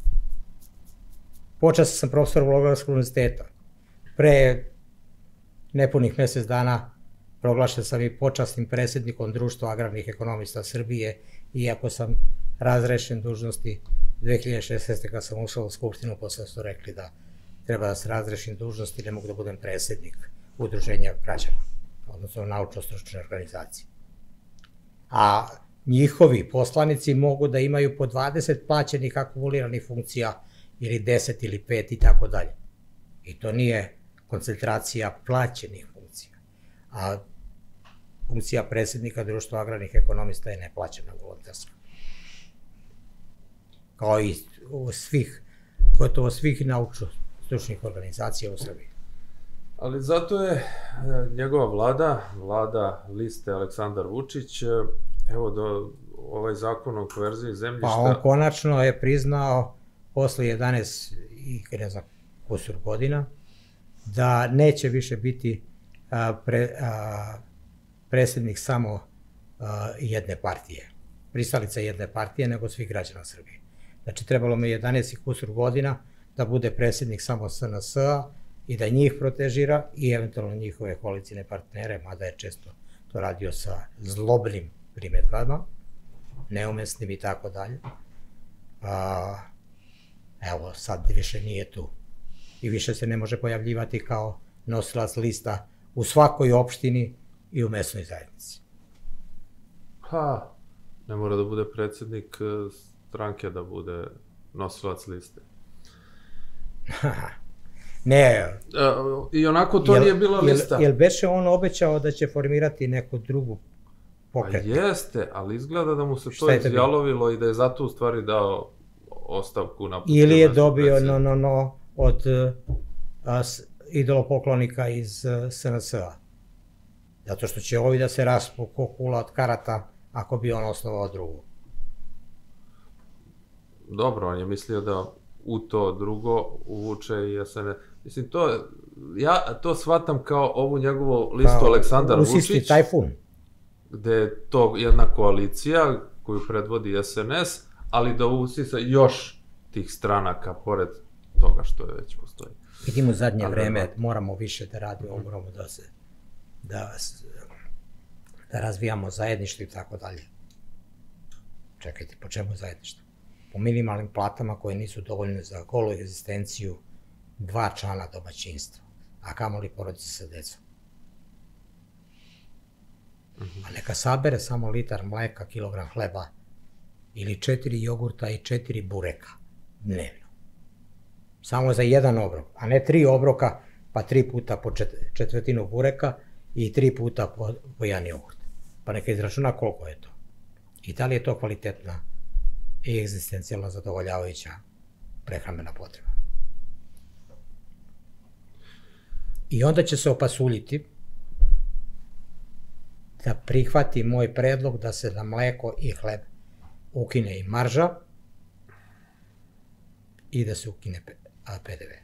Počastan sam profesor Vologradskog univerziteta. Pre nepunih mesec dana proglašen sam i počasnim predsjednikom Društva agrarnih ekonomista Srbije, iako sam razrešen dužnosti dve hiljade šesnaeste. kad sam ušao u Skupštinu, posle su rekli da treba da se razrešim dužnosti, ne mogu da budem predsjednik Udruženja građana, odnosno naučno-stručne organizacije. A njihovi poslanici mogu da imaju po dvadeset plaćenih akumuliranih funkcija ili deset ili pet i tako dalje. I to nije koncentracija plaćenih funkcija. A funkcija predsjednika Društva agrarnih ekonomista je neplaćena volonterska. Kao i svih, gotovo svih naučno-stručnih organizacija u Srbiji. Ali zato je njegova vlada, vlada liste Aleksandar Vučić, evo do ovaj zakon o konverziji zemljišta... Pa on konačno je priznao posle jedanaest i ne znam kusur godina da neće više biti predsjednik samo jedne partije, pristalica jedne partije, nego svih građana Srbije. Znači trebalo mi jedanaest i kusur godina da bude predsjednik samo es en es a i da njih protežira i eventualno njihove koalicijne partnere, mada je često to radio sa zlobnim primedbama, neumesnim i tako dalje. Evo, sad više nije tu. I više se ne može pojavljivati kao nosilac lista u svakoj opštini i u mesnoj zajednici. Ha, ne mora da bude predsjednik stranke da bude nosilac liste. Ne. I onako to nije bila lista. Jel beše on obećao da će formirati neku drugu pokret? Pa jeste, ali izgleda da mu se to izjalovilo i da je zato u stvari dao ostavku na... Ili je dobio no, no, no od idolopoklonika iz es en es a. Zato što će ovi da se raspu ko kula od karata ako bi on osnovao drugu. Dobro, on je mislio da u to drugo uvuče i S N S. Mislim, to, ja to shvatam kao ovu njegovu listu kao Aleksandar Vučić. Usisti tajfun. Gde je to jedna koalicija koju predvodi S N S, ali da usisa još tih stranaka pored toga što je već postoji. Vidimo u zadnje vreme, moramo više da radimo, moramo da se, da, da razvijamo zajedništvo i tako dalje. Čekajte, po čemu zajedništvo? Po minimalnim platama koje nisu dovoljne za golu egzistenciju dva člana domaćinstva, a kamoli porodice sa decom. A neka sabere samo litar mleka, kilogram hleba ili četiri jogurta i četiri bureka dnevno. Samo za jedan obrok, a ne tri obroka, pa tri puta po četvrtinu bureka i tri puta po, po jedan jogurt. Pa neka izračuna koliko je to. I da li je to kvalitetna i egzistencijalno zadovoljavajuća prehrambena potreba. I onda će se opasuljiti da prihvati moj predlog da se na mleko i hleb ukine i marža i da se ukine P D V.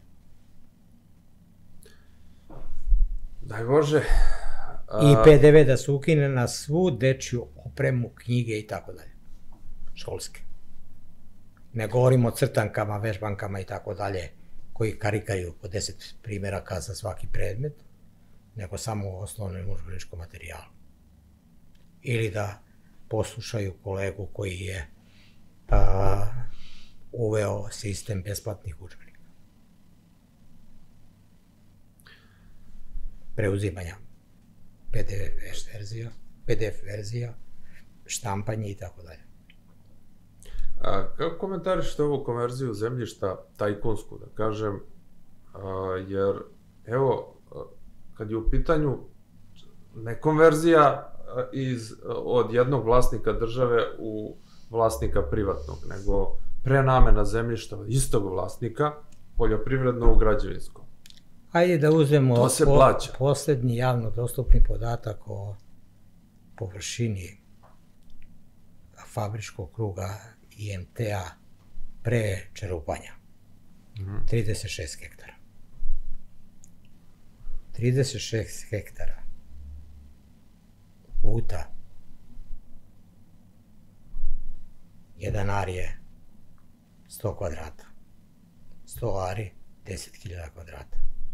Daj Bože. I P D V da se ukine na svu dečju opremu, knjige i tako dalje. Školske. Ne govorimo o crtankama, vežbankama i tako dalje, koji karikaju po deset primjeraka za svaki predmet, nego samo u osnovnom udžbeničkom materijalu. Ili da poslušaju kolegu koji je a, uveo sistem besplatnih udžbenika. Preuzimanja P D F verzija, P D F verzija, štampanje i tako dalje. A kako komentarišete ovu konverziju zemljišta tajkunsku, da kažem, a, jer evo, kad je u pitanju ne konverzija iz, od jednog vlasnika države u vlasnika privatnog, nego prenamena zemljišta od istog vlasnika, poljoprivredno u građevinsko. Hajde da uzmemo To se plaća. Poslednji javno dostupni podatak o površini fabričkog kruga I M T-a pre čerupanja. Mm-hmm. trideset šest hektara. trideset šest hektara puta jedan ar je sto kvadrata. sto ari, deset hiljada kvadrata.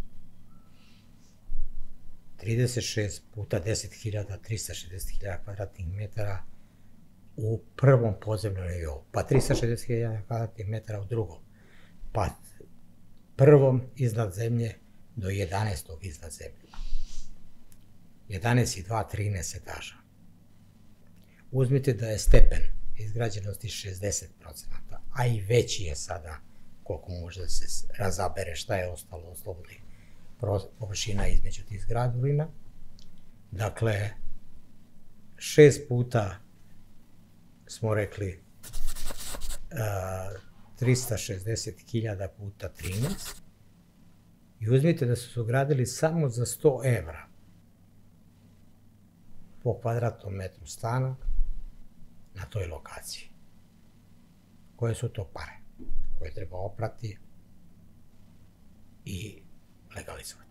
trideset šest puta deset hiljada, trista šezdeset hiljada kvadratnih metara u prvom podzemnom nivou, pa trista šezdeset hiljada kvadratnih metara u drugom, pa prvom iznad zemlje do jedanaestog iznad zemlje. jedanaest i dva, trinaest etaža. Uzmite da je stepen izgrađenosti šezdeset procenata, a i veći je sada koliko može da se razabere šta je ostalo od slobodnih površina između tih zgradulina. Dakle, šest puta smo rekli uh, trista šezdeset hiljada puta trinaest i uzmite da su se ugradili samo za sto evra po kvadratnom metru stana na toj lokaciji. Koje su to pare koje treba oprati i legalizovati.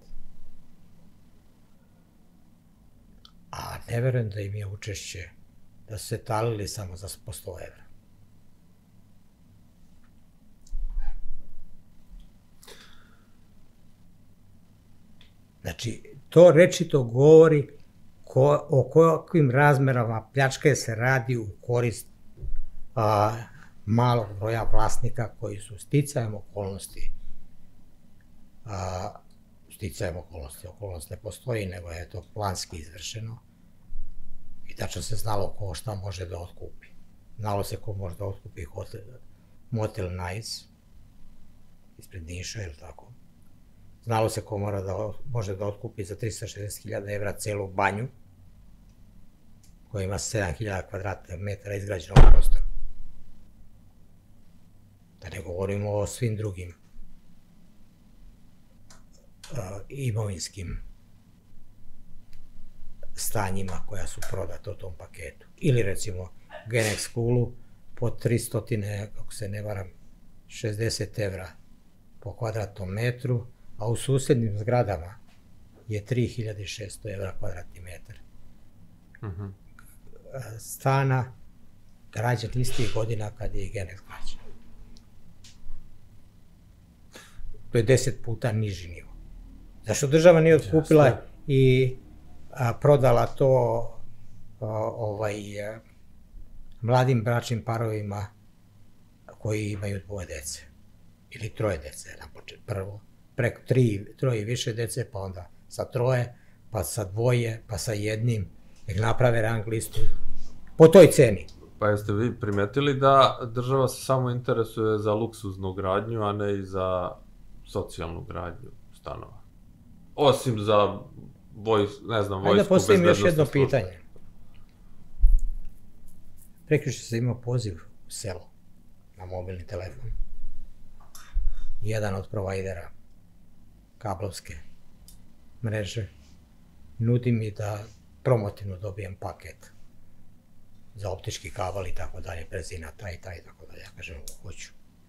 A ne verujem da im je učešće da su se talili samo za po sto evra. Znači, to rečito govori ko, o kakvim razmerama pljačke se radi u korist a, malog broja vlasnika koji su sticajem okolnosti a, sticajem okolnosti, okolnost ne postoji, nego je to planski izvršeno i tačno se znalo ko šta može da otkupi. Znalo se ko može da otkupi hotel, Motel Nice ispred Niša, ili tako. Znalo se ko mora da, može da otkupi za trista šezdeset hiljada evra celu banju, koja ima sedam hiljada kvadratnih metara izgrađenog prostora. Da ne govorimo o svim drugim uh, imovinskim stanjima koja su prodata u tom paketu. Ili recimo Genex Kulu po tristotina, kako se ne varam, šezdeset evra po kvadratnom metru, a u susednim zgradama je tri hiljade šesto evra kvadratni metar. Mhm. Stana građen istih godina kad je i Genex građen. To je deset puta niži nivo. Zašto država nije otkupila i a, prodala to a, ovaj, a, mladim bračnim parovima koji imaju dvoje dece ili troje dece na početku, prvo, preko tri, troje i više dece, pa onda sa troje, pa sa dvoje, pa sa jednim, nek naprave rang listu po toj ceni. Pa jeste vi primetili da država se samo interesuje za luksuznu gradnju, a ne i za socijalnu gradnju stanova? Osim za voj, ne znam, vojsku, bezbednostnu službu. Ajde da postavim još jedno pitanje. Prekjuče se imao poziv u selo na mobilni telefon. Jedan od provajdera kablovske mreže nudi mi da promotivno dobijem paket za optički kabel i tako dalje, brzina taj i taj i tako dalje. Ja kažem, hoću.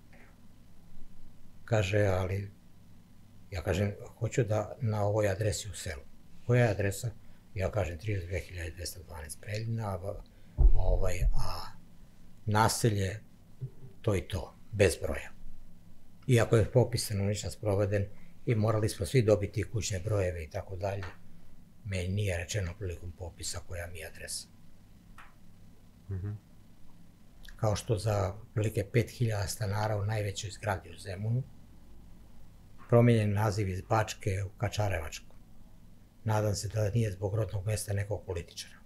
Kaže, ali ja kažem, hoću da na ovoj adresi u selu. Koja je adresa? Ja kažem, trideset dve hiljade dvesta dvanaest Preljina, ovaj, a naselje to i to, bez broja. Iako je popis stanovništva sproveden i morali smo svi dobiti kućne brojeve i tako dalje, meni nije rečeno prilikom popisa koja mi je adresa. Mm-hmm. Kao što za prilike pet hiljada stanara u najvećoj zgradi u Zemunu, promijenjen naziv iz Bačke u Kačarevačku. Nadam se da nije zbog rodnog mesta nekog političara.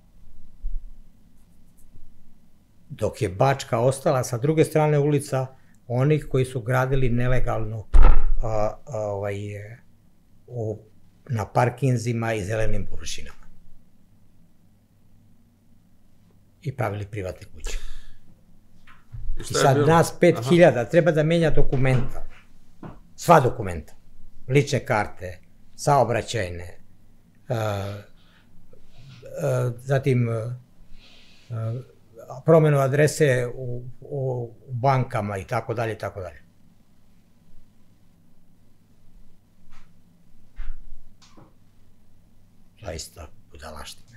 Dok je Bačka ostala sa druge strane ulica onih koji su gradili nelegalno a, a, ovaj, u, na parkinzima i zelenim površinama. I pravili privatne kuće. I, I sad nas pet hiljada treba da menja dokumenta. Sva dokumenta. Lične karte, saobraćajne, uh, uh, zatim uh, uh, promenu adrese u, u, u bankama i tako dalje i tako dalje. Zaista budalaštine.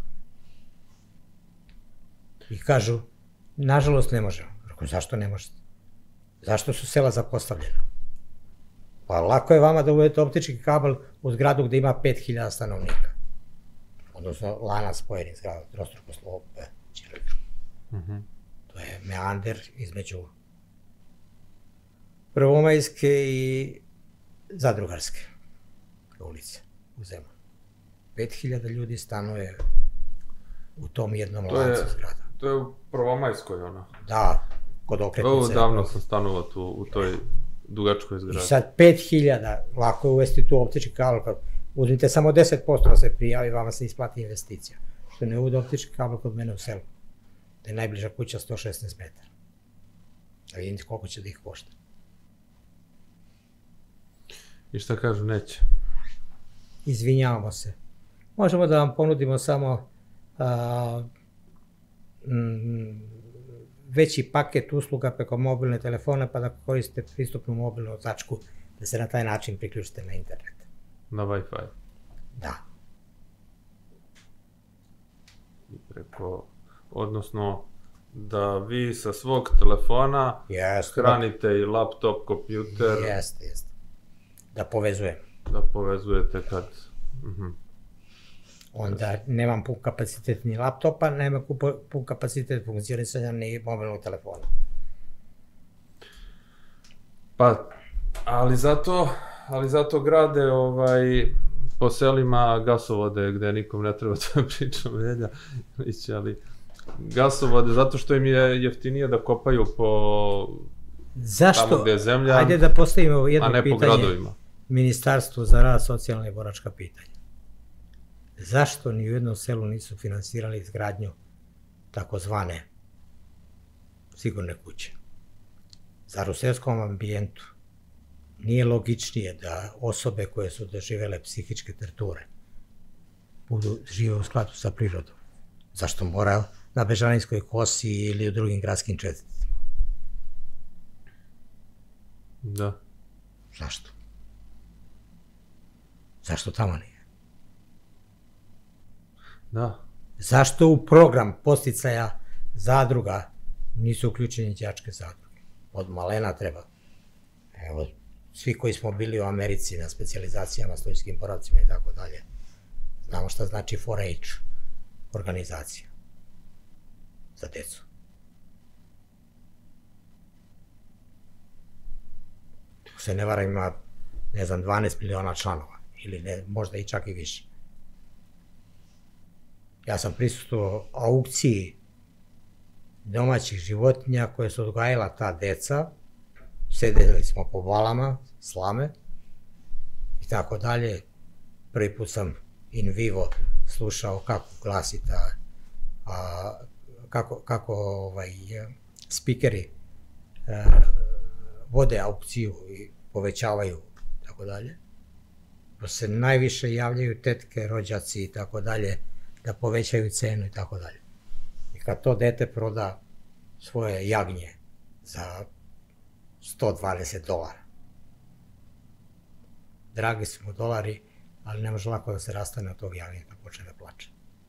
I kažu, nažalost ne možemo. Rekao, zašto ne možete? Zašto su sela zapostavljena? Pa lako je vama da uvedete optički kabel u zgradu gde ima pet hiljada stanovnika. Odnosno lanac spojenih zgrada, trostruko slovo, ćirilično. Mm-hmm. To je meander između Prvomajske i Zadrugarske ulice u Zemunu. pet hiljada ljudi stanuje u tom jednom to lancu je, zgrada. To je u Prvomajskoj, ono? Da, kod okretnice. Ovo davno sam stanovao tu, u toj dugačkoj zgradi. I sad pet hiljada, lako je uvesti tu optički kabel. Uzmite samo deset posto da se prijavi, vama se isplati investicija. Što ne uvode optički kabel kod mene u selu. Da je najbliža kuća sto šesnaest metara. Da vidite koliko će da ih košta. I šta kažu, neće? Izvinjavamo se. Možemo da vam ponudimo samo a, m, veći paket usluga preko mobilne telefone, pa da koristite pristupnu mobilnu tačku, da se na taj način priključite na internet. Na Wi-Fi? Da. I preko, odnosno, da vi sa svog telefona jeste, hranite i laptop, kompjuter. Jeste, jeste. Da povezujem. Da povezujete kad... Uh-huh. Onda nemam pun kapacitet ni laptopa, nemam pun kapacitet funkcionisanja ni mobilnog telefona. Pa, ali zato, ali zato grade ovaj, po selima gasovode gde nikom ne treba to pričam, Velja, ali gasovode zato što im je jeftinije da kopaju po zašto? Tamo gde je zemlja, ajde da postavimo jedno a ne pitanje po gradovima. Ministarstvu za rad, socijalna i boračka pitanja. Zašto ni u jednom selu nisu finansirali izgradnju takozvane sigurne kuće? Zar u selskom ambijentu nije logičnije da osobe koje su doživele psihičke torture budu žive u skladu sa prirodom? Zašto mora na Bežanijskoj kosi ili u drugim gradskim četvrtima? Da. Zašto? Zašto tamo nije? Da. Zašto u program posticaja zadruga nisu uključeni đačke zadruge? Od malena treba. Evo, svi koji smo bili u Americi na specijalizacijama, stojičkim boravcima i tako dalje, znamo šta znači four H organizacija za decu. Ako se ne varam, ima, ne znam, dvanaest miliona članova, ili ne, možda i čak i više. Ja sam prisustvovao aukciji domaćih životinja koje su odgajala ta deca, sedeli smo po balama, slame i tako dalje. Prvi put sam in vivo slušao kako glasi ta, a, kako, kako ovaj, spikeri a, vode aukciju i povećavaju i tako dalje. Pa se najviše javljaju tetke, rođaci i tako dalje, da povećaju cenu i tako dalje. I kad to dete proda svoje jagnje za sto dvadeset dolara, dragi su mu dolari, ali ne može lako da se rastane od tog jagnja da počne da plače.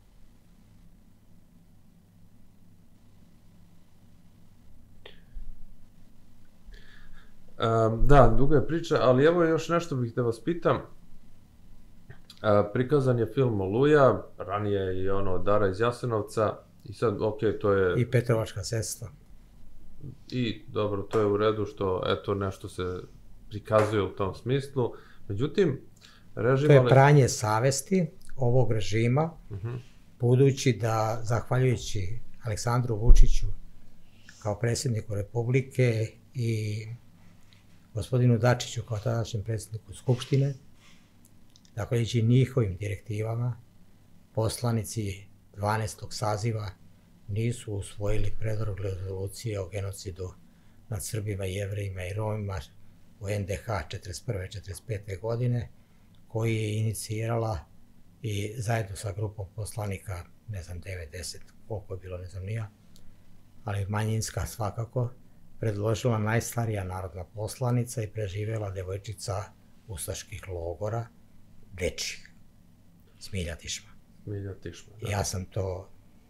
Um, da, duga je priča, ali evo još nešto bih da vas pitam. Uh, prikazan je film Oluja, ranije i ono Dara iz Jasenovca, i sad, ok, to je... I Petrovačka sestra. I, dobro, to je u redu što, eto, nešto se prikazuje u tom smislu. Međutim, režim... To je pranje savesti ovog režima, uh-huh. budući da, zahvaljujući Aleksandru Vučiću kao predsjedniku Republike i gospodinu Dačiću kao tadašnjem predsjedniku Skupštine, zahvaljujući njihovim direktivama, poslanici dvanaestog saziva nisu usvojili predlog rezolucije o genocidu nad Srbima, Jevrejima i Romima u en de ha četrdeset prve četrdeset pete. godine, koji je inicirala i zajedno sa grupom poslanika, ne znam, devet deset, koliko je bilo, ne znam nija, ali manjinska svakako, predložila najstarija narodna poslanica i preživjela devojčica ustaških logora, dečjih, Smilja Tišma. Smilja Tišma, da. Ja sam to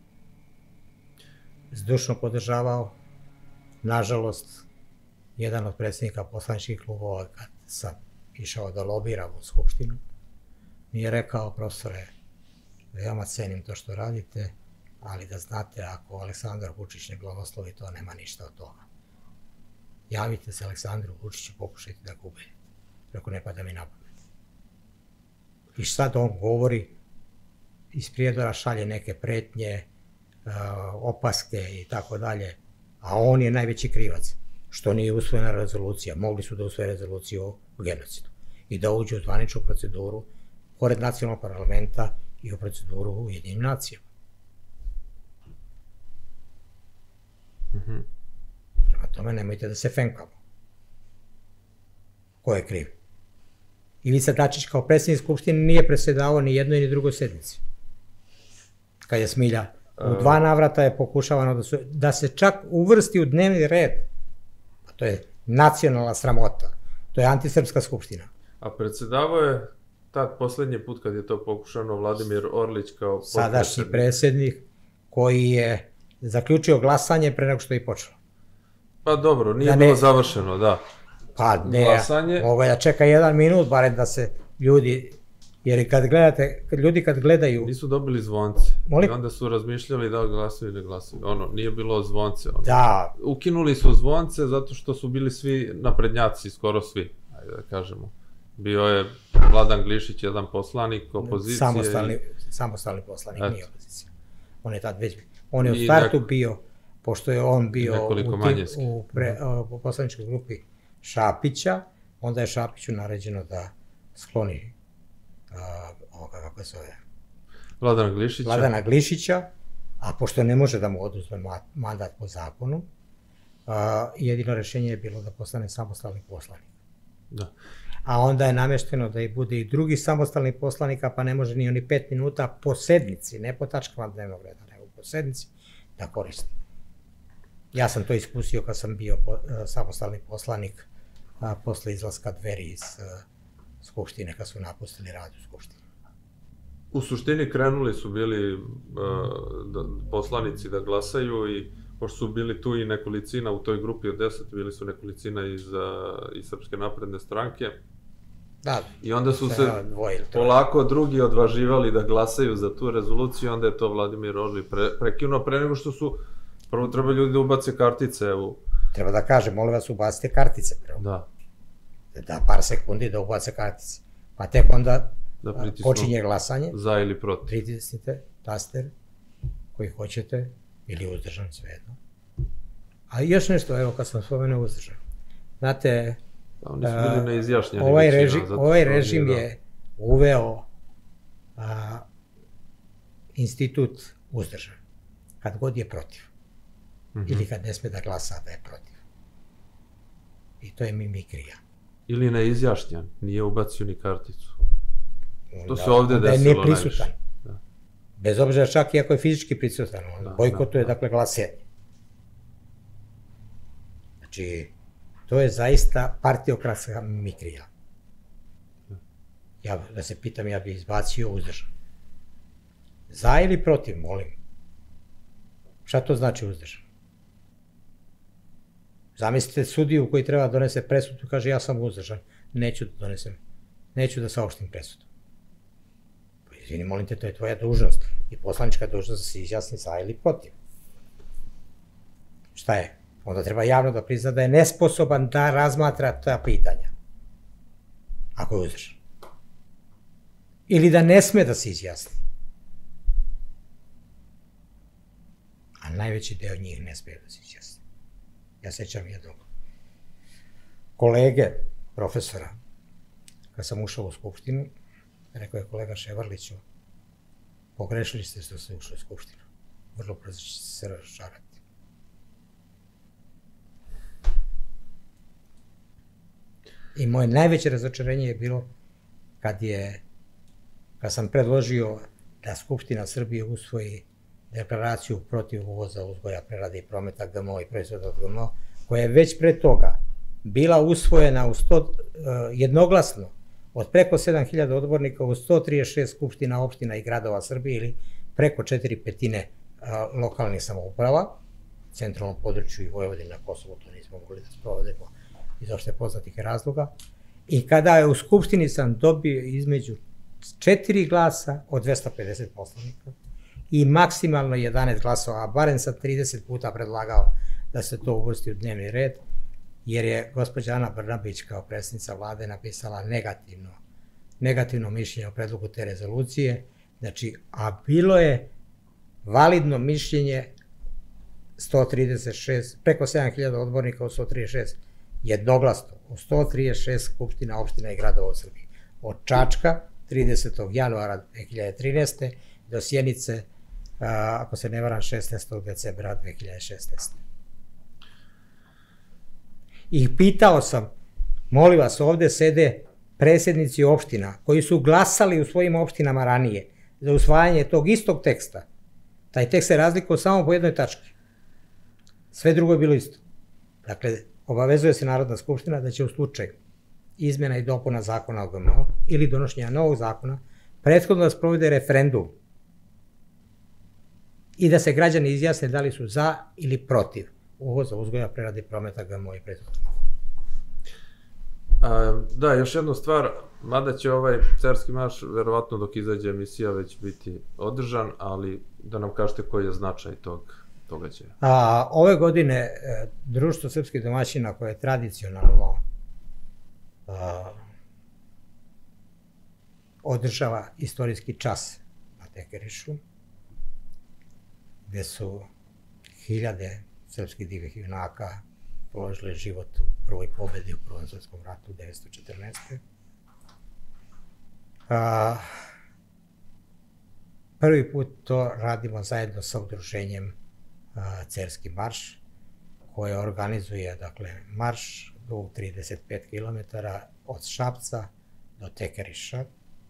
zdušno podržavao. Nažalost, jedan od predsjednika poslaničkih klubova, kad sam išao da lobiram u Skupštinu, mi je rekao: profesore, veoma cenim to što radite, ali da znate, ako Aleksandar Vučić ne blagoslovi to, nema ništa od toga. Javite se Aleksandru Vučiću, pokušajte da ga ubedite. Preko ne pada mi na pamet. I sad on govori, iz Prijedora šalje neke pretnje, opaske i tako dalje, a on je najveći krivac, što nije usvojena rezolucija. Mogli su da usvoje rezoluciju o genocidu i da uđu u zvaničnu proceduru, pored nacionalnog parlamenta, i u proceduru u Ujedinjenim nacijama. Prema tome, nemojte da se fenkamo. Ko je kriv? Ivica Dačić kao predsjednik Skupštine nije presedavao ni jednoj ni drugoj sednici. Kad je Smilja, u dva navrata je pokušavano da, su, da se čak uvrsti u dnevni red. A to je nacionalna sramota. To je antisrpska skupština. A predsjedavao je tad posljednji put kad je to pokušano Vladimir Orlić kao sadašnji predsjednik, koji je zaključio glasanje pre nego što je i počelo. Pa dobro, nije da bilo ne, završeno, da. Pa ne, glasanje... mogu da čeka jedan minut, barem da se ljudi, jer kad gledate, kad ljudi kad gledaju... Nisu dobili zvonce. Molim? I onda su razmišljali da li glasaju ili ne glasaju. Ono, nije bilo zvonce. Ono. Da. Ukinuli su zvonce zato što su bili svi naprednjaci, skoro svi, ajde da kažemo. Bio je Vladan Glišić, jedan poslanik opozicije. Samostalni, i... samostalni poslanik, Et. nije opozicija. On je tad već, on je u startu nek... bio, pošto je on bio u, tim, u, pre, u poslaničkoj grupi Šapića, onda je Šapiću naređeno da skloni uh, ovoga, kako se zove? Vladana Glišića. Vladana Glišića, a pošto ne može da mu oduzme mandat po zakonu, uh, jedino rešenje je bilo da postane samostalni poslanik. Da. A onda je namešteno da i bude i drugi samostalni poslanika, pa ne može ni oni pet minuta po sednici, ne po tačkama dnevnog reda, nego po sednici, da koristi. Ja sam to ispustio kad sam bio po, uh, samostalni poslanik a, posle izlaska Dveri iz a, Skupštine, kad su napustili rad u Skupštini. U suštini krenuli su bili uh, da, poslanici da glasaju i pošto su bili tu i nekolicina u toj grupi od deset, bili su nekolicina iz, uh, iz Srpske napredne stranke. Da, I onda su se dvojili, polako drugi odvaživali da glasaju za tu rezoluciju, onda je to Vladimir Orlić pre, prekinuo pre nego što su, prvo treba ljudi da ubace kartice u... Treba da kažem, molim vas, ubacite kartice prvo. Da. Da par sekundi da ubace kartice. Pa tek onda da počinje glasanje. Za ili protiv. Pritisnite taster koji hoćete ili uzdržan, svejedno. A još nešto, evo kad sam spomenuo uzdržan. Znate, oni su bili neizjašnjeni ovaj, većina, reži, ovaj režim je, je uveo a, institut uzdržan. Kad god je protiv. Mm-hmm. Ili kad ne sme da glasa da je protiv. I to je mimikrija. Ili neizjašnjen, nije ubacio ni karticu. To da, se ovde desilo najviše. Da je neprisutan. Da. Bez obzira čak i ako je fizički prisutan. On da, bojkotuje, da, da. dakle, glasanje. Znači, to je zaista partiokratska mimikrija. Ja, da se pitam, ja bih izbacio uzdržan. Za ili protiv, molim. Šta to znači uzdržan? Zamislite sudiju koji treba da donese presudu, kaže ja sam uzdržan, neću da donesem, neću da saopštim presudu. Pa izvini, molim te, to je tvoja dužnost i poslanička dužnost da se izjasni za ili protiv. Šta je? Onda treba javno da prizna da je nesposoban da razmatra ta pitanja. Ako je uzdržan. Ili da ne sme da se izjasni. A najveći deo njih ne smije da se izjasni. Ja sećam jednog kolege, profesora, kad sam ušao u Skupštinu, rekao je kolega Ševarliću, pogrešili ste što ste ušli u Skupštinu. Vrlo brzo ćete se razočarati. I moje najveće razočarenje je bilo kad je, kad sam predložio da Skupština Srbije usvoji deklaraciju protiv uvoza, uzgoja, prerade i prometa G M O i proizvoda od G M O, koja je već pre toga bila usvojena u sto, uh, jednoglasno od preko sedam hiljada odbornika u sto trideset šest skupština opština i gradova Srbije ili preko četiri petine uh, lokalnih samouprava, centralnom području i Vojvodini na Kosovu, to nismo mogli da sprovodimo iz opšte poznatih razloga. I kada je u Skupštini sam dobio između četiri glasa od dvesta pedeset poslanika i maksimalno jedanaest glasova, a barem sam trideset puta predlagao da se to uvrsti u dnevni red, jer je gospođa Ana Brnabić kao predsjednica vlade napisala negativno, negativno mišljenje o predlogu te rezolucije, znači, a bilo je validno mišljenje sto trideset šest, preko sedam hiljada odbornika u sto trideset šest, jednoglasno u sto trideset šest skupština, opština i gradova u Srbiji. Od Čačka, tridesetog januara dve hiljade trinaeste. do Sjenice, ako se ne varam, šesnaestog decembra dve hiljade šesnaeste. I pitao sam, molim vas, ovde sede predsjednici opština koji su glasali u svojim opštinama ranije za usvajanje tog istog teksta. Taj tekst se razlikovao samo po jednoj tački. Sve drugo je bilo isto. Dakle, obavezuje se Narodna skupština da će u slučaju izmjena i dopuna zakona o G M O ili donošenja novog zakona prethodno da sprovede referendum i da se građani izjasne da li su za ili protiv uvoza, uzgoja, prerade i prometa G M O i proizvoda. Da, još jednu stvar, mada će ovaj carski marš verovatno dok izađe emisija već biti održan, ali da nam kažete koji je značaj tog događaja. A, ove godine e, Društvo srpskih domaćina koje je tradicionalno a, održava istorijski čas na Tekerišu, gde su hiljade srpskih divih junaka položili život u prvoj pobedi u Prvom svetskom ratu devetsto četrnaeste. A, prvi put to radimo zajedno sa udruženjem a, Cerski marš, koje organizuje, dakle, marš u trideset pet kilometara od Šapca do Tekeriša.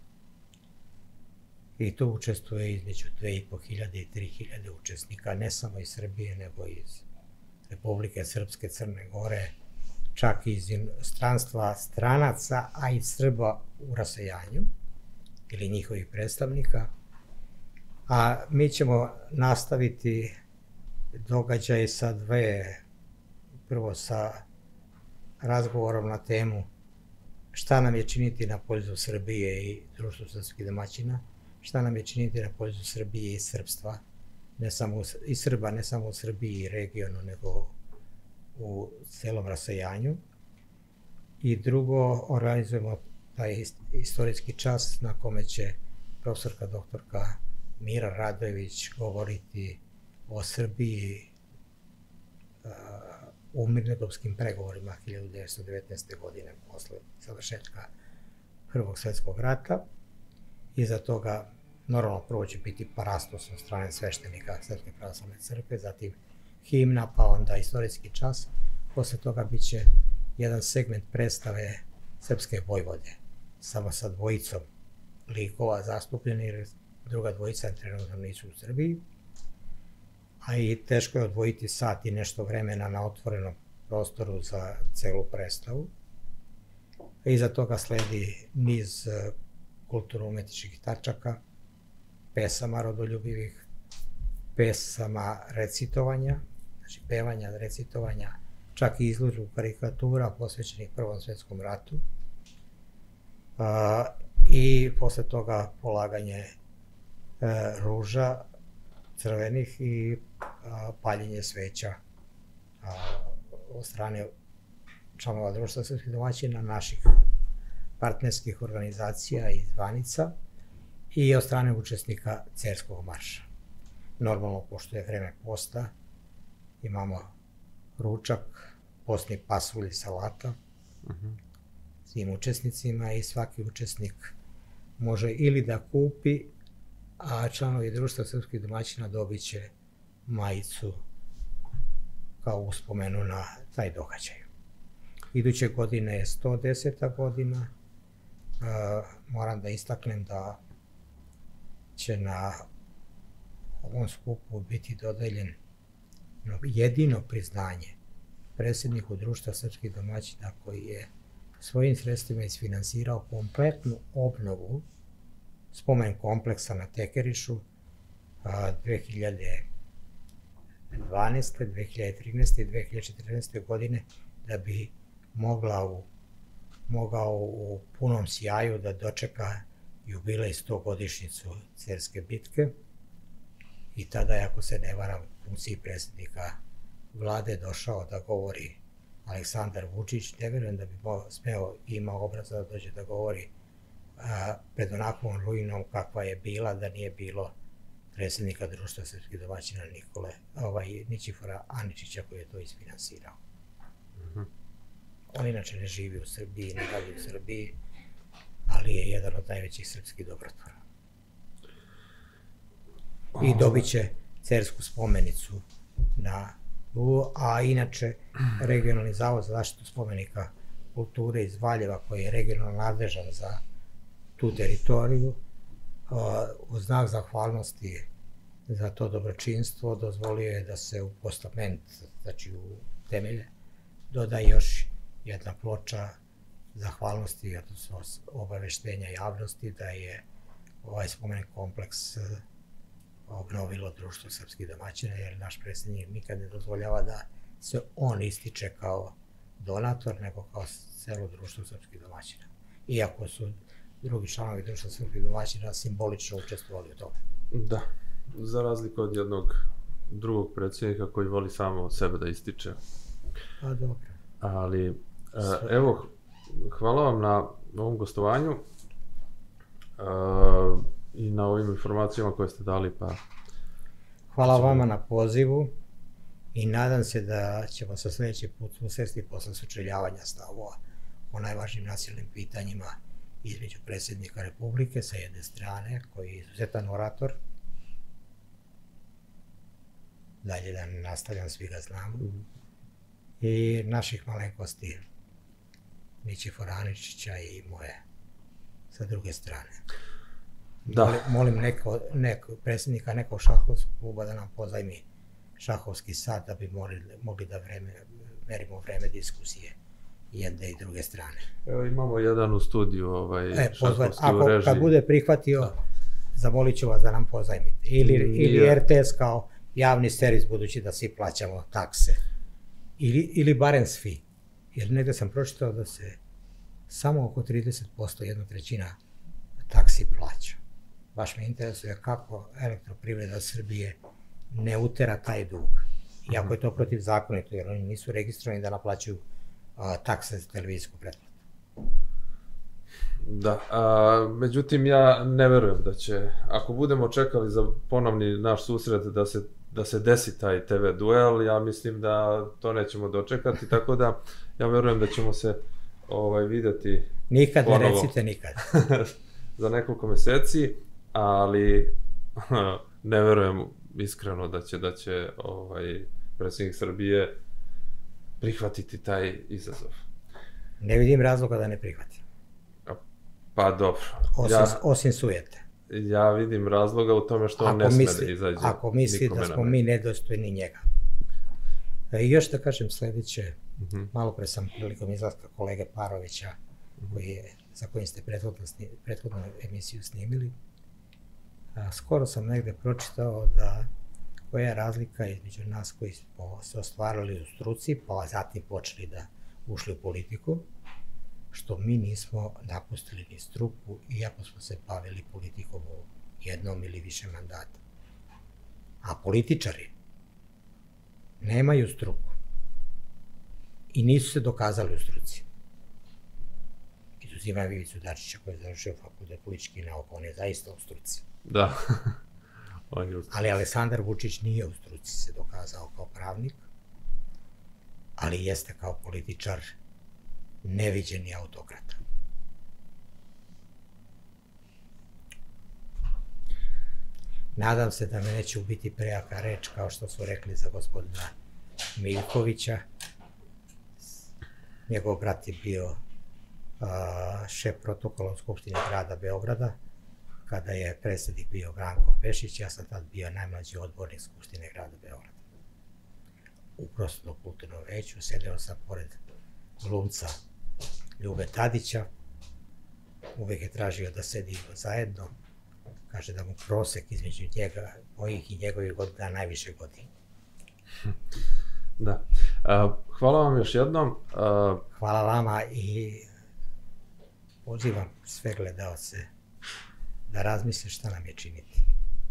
I tu učestvuje između dve i po hiljade i tri hiljade učesnika, ne samo iz Srbije, nego iz Republike Srpske, Crne Gore, čak iz inostranstva stranaca, a i Srba u rasejanju ili njihovih predstavnika. A mi ćemo nastaviti događaj sa dve, prvo sa razgovorom na temu šta nam je činiti na poljzu Srbije i društvu srpskih domaćina, šta nam je činiti na poljzu Srbije i srpstva, ne samo i Srba, ne samo u Srbiji i regionu, nego u celom rasejanju. I drugo, organizujemo taj istorijski čas na kome će profesorka doktorka Mira Radojević govoriti o Srbiji u mirnodopskim pregovorima hiljadu devetsto devetnaeste. godine posle završetka Prvog svetskog rata. Iza toga, normalno, prvo će biti parastos od strane sveštenika Srpske pravoslavne crkve, zatim himna, pa onda istorijski čas. Posle toga bit će jedan segment predstave Srpske vojvode, samo sa dvojicom likova zastupljeni, jer druga dvojica trenutno nisu u Srbiji. A i teško je odvojiti sat i nešto vremena na otvorenom prostoru za celu predstavu. Iza toga sledi niz kulturno-umetničkih tačaka, pesama rodoljubivih, pesama recitovanja, znači pevanja, recitovanja, čak i izložbu karikatura posvećenih Prvom svetskom ratu. A, I posle toga polaganje e, ruža crvenih i a, paljenje sveća a, od strane članova društva srpskih domaćina, naših partnerskih organizacija i zvanica i od strane učesnika Cerskog marša. Normalno, pošto je vreme posta, imamo ručak, postni pasulj i salata uh-huh. svim učesnicima i svaki učesnik može ili da kupi, a članovi društva srpskih domaćina dobit će majicu kao uspomenu na taj događaj. Iduće godine je sto deseta godina. Uh, moram da istaknem da će na ovom skupu biti dodeljen jedino priznanje predsjedniku društva srpskih domaćina koji je svojim sredstvima isfinansirao kompletnu obnovu spomen kompleksa na Tekerišu dve hiljade dvanaeste. dve hiljade trinaeste. i dve hiljade četrnaeste. godine da bi mogla u, mogao u punom sjaju da dočeka jubilej stogodišnjicu Cerske bitke. I tada je, ako se ne varam, u funkciji predsjednika vlade došao da govori Aleksandar Vučić. Ne verujem da bi smeo i imao obraza da dođe da govori a, pred onakvom ruinom kakva je bila, da nije bilo predsjednika društva srpskih domaćina Nikole, ovaj, Ničifora Aničića koji je to isfinansirao. Mm-hmm. On inače ne živi u Srbiji, ne radi u Srbiji, ali je jedan od najvećih srpskih dobrotvora. I dobit će Cersku spomenicu na a inače Regionalni zavod za zaštitu spomenika kulture iz Valjeva, koji je regionalno nadležan za tu teritoriju, u znak zahvalnosti za to dobročinstvo dozvolio je da se u postament, znači u temelje, doda još jedna ploča zahvalnosti, odnosno obaveštenja javnosti da je ovaj spomenik kompleks obnovilo društvo srpskih domaćina, jer naš predsjednik nikad ne dozvoljava da se on ističe kao donator, nego kao celo društvo srpskih domaćina. Iako su drugi članovi društva srpskih domaćina simbolično učestvovali u tome. Da, za razliku od jednog drugog predsjednika koji voli samo sebe da ističe. Pa dobro. Ali, evo, hvala vam na ovom gostovanju i na ovim informacijama koje ste dali. Pa... Hvala vama na pozivu i nadam se da ćemo se sljedeći put susresti posle sučeljavanja stavova o najvažnijim nacionalnim pitanjima između predsjednika Republike sa jedne strane, koji je izuzetan orator, dalje da ne nastavljam, svi ga znamo, mm. i naših malenkosti Ničifora Aničića i moje sa druge strane. Da. Molim, molim neko, neko, predsjednika nekog šahovskog kluba da nam pozajmi šahovski sat da bi morali, mogli da vreme, merimo vreme diskusije jedne i druge strane. Evo imamo jedan u studiju, ovaj, e, pozvaj, šahovski ako, u režiji. Kad bude prihvatio, da. Zamolit ću vas da nam pozajmite. Ili, ili ja. R T S kao javni servis, budući da svi plaćamo takse. Ili, ili barem svi. Jer negde sam pročitao da se samo oko trideset posto, jedna trećina taksi plaća. Baš me interesuje kako Elektroprivreda Srbije ne utera taj dug. Iako je to protivzakonito, jer oni nisu registrovani da naplaćuju a, takse za televizijsku pretplatu. Da, a, međutim ja ne verujem da će, ako budemo čekali za ponovni naš susret da se, da se desi taj te ve duel, ja mislim da to nećemo dočekati, tako da ja verujem da ćemo se ovaj, videti nikad ponovo. Ne recite nikad. Za nekoliko meseci, ali ne verujem iskreno da će, da će ovaj, predsjednik Srbije prihvatiti taj izazov. Ne vidim razloga da ne prihvati. Pa dobro. Osim, ja, osim sujete. Ja vidim razloga u tome što on ne sme da izađe. Ako misli da smo mi nedostojni njega. I još da kažem sledeće, uh-huh. malo pre sam prilikom izlaska kolege Parovića, uh-huh. koji je, za kojim ste prethodnu, prethodnu emisiju snimili, a, skoro sam negde pročitao da koja je razlika između nas koji smo se ostvarili u struci, pa zatim počeli da ušli u politiku, što mi nismo napustili ni struku, iako smo se bavili politikom u jednom ili više mandata. A političari nemaju struku i nisu se dokazali u struci. Izuzimam Ivicu Dačića koji je završio fakultet političkih nauka, on je zaista u struci. Da. On je u struci. Ali Aleksandar Vučić nije u struci se dokazao kao pravnik, ali jeste kao političar neviđeni autokrata. Nadam se da me neće ubiti prejaka reč, kao što su rekli za gospodina Miljkovića. Njegov brat je bio a, šef protokola u Skupštini grada Beograda, kada je predsjednik bio Branko Pešić, ja sam tad bio najmlađi odbornik Skupštine grada Beograda. U prostornom kulturnom veću sedeo sam pored glumca Ljube Tadića, uvek je tražio da sedimo zajedno, kaže da mu prosek između njega, mojih i njegovih godina najviše godina. Da. Hvala vam još jednom. Hvala vama i pozivam sve gledaoce da razmisle šta nam je činiti.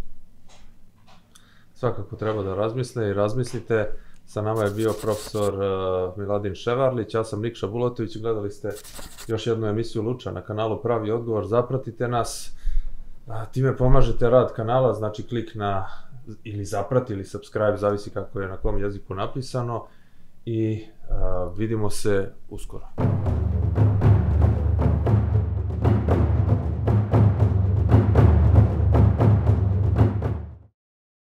Svakako treba da razmisle i razmislite. Sa nama je bio profesor uh, Miladin Ševarlić, ja sam Nikša Bulatović i gledali ste još jednu emisiju Luča na kanalu Pravi odgovor. Zapratite nas, a, time pomažete rad kanala, znači klik na ili zaprati ili subscribe, zavisi kako je na kom jeziku napisano i a, vidimo se uskoro.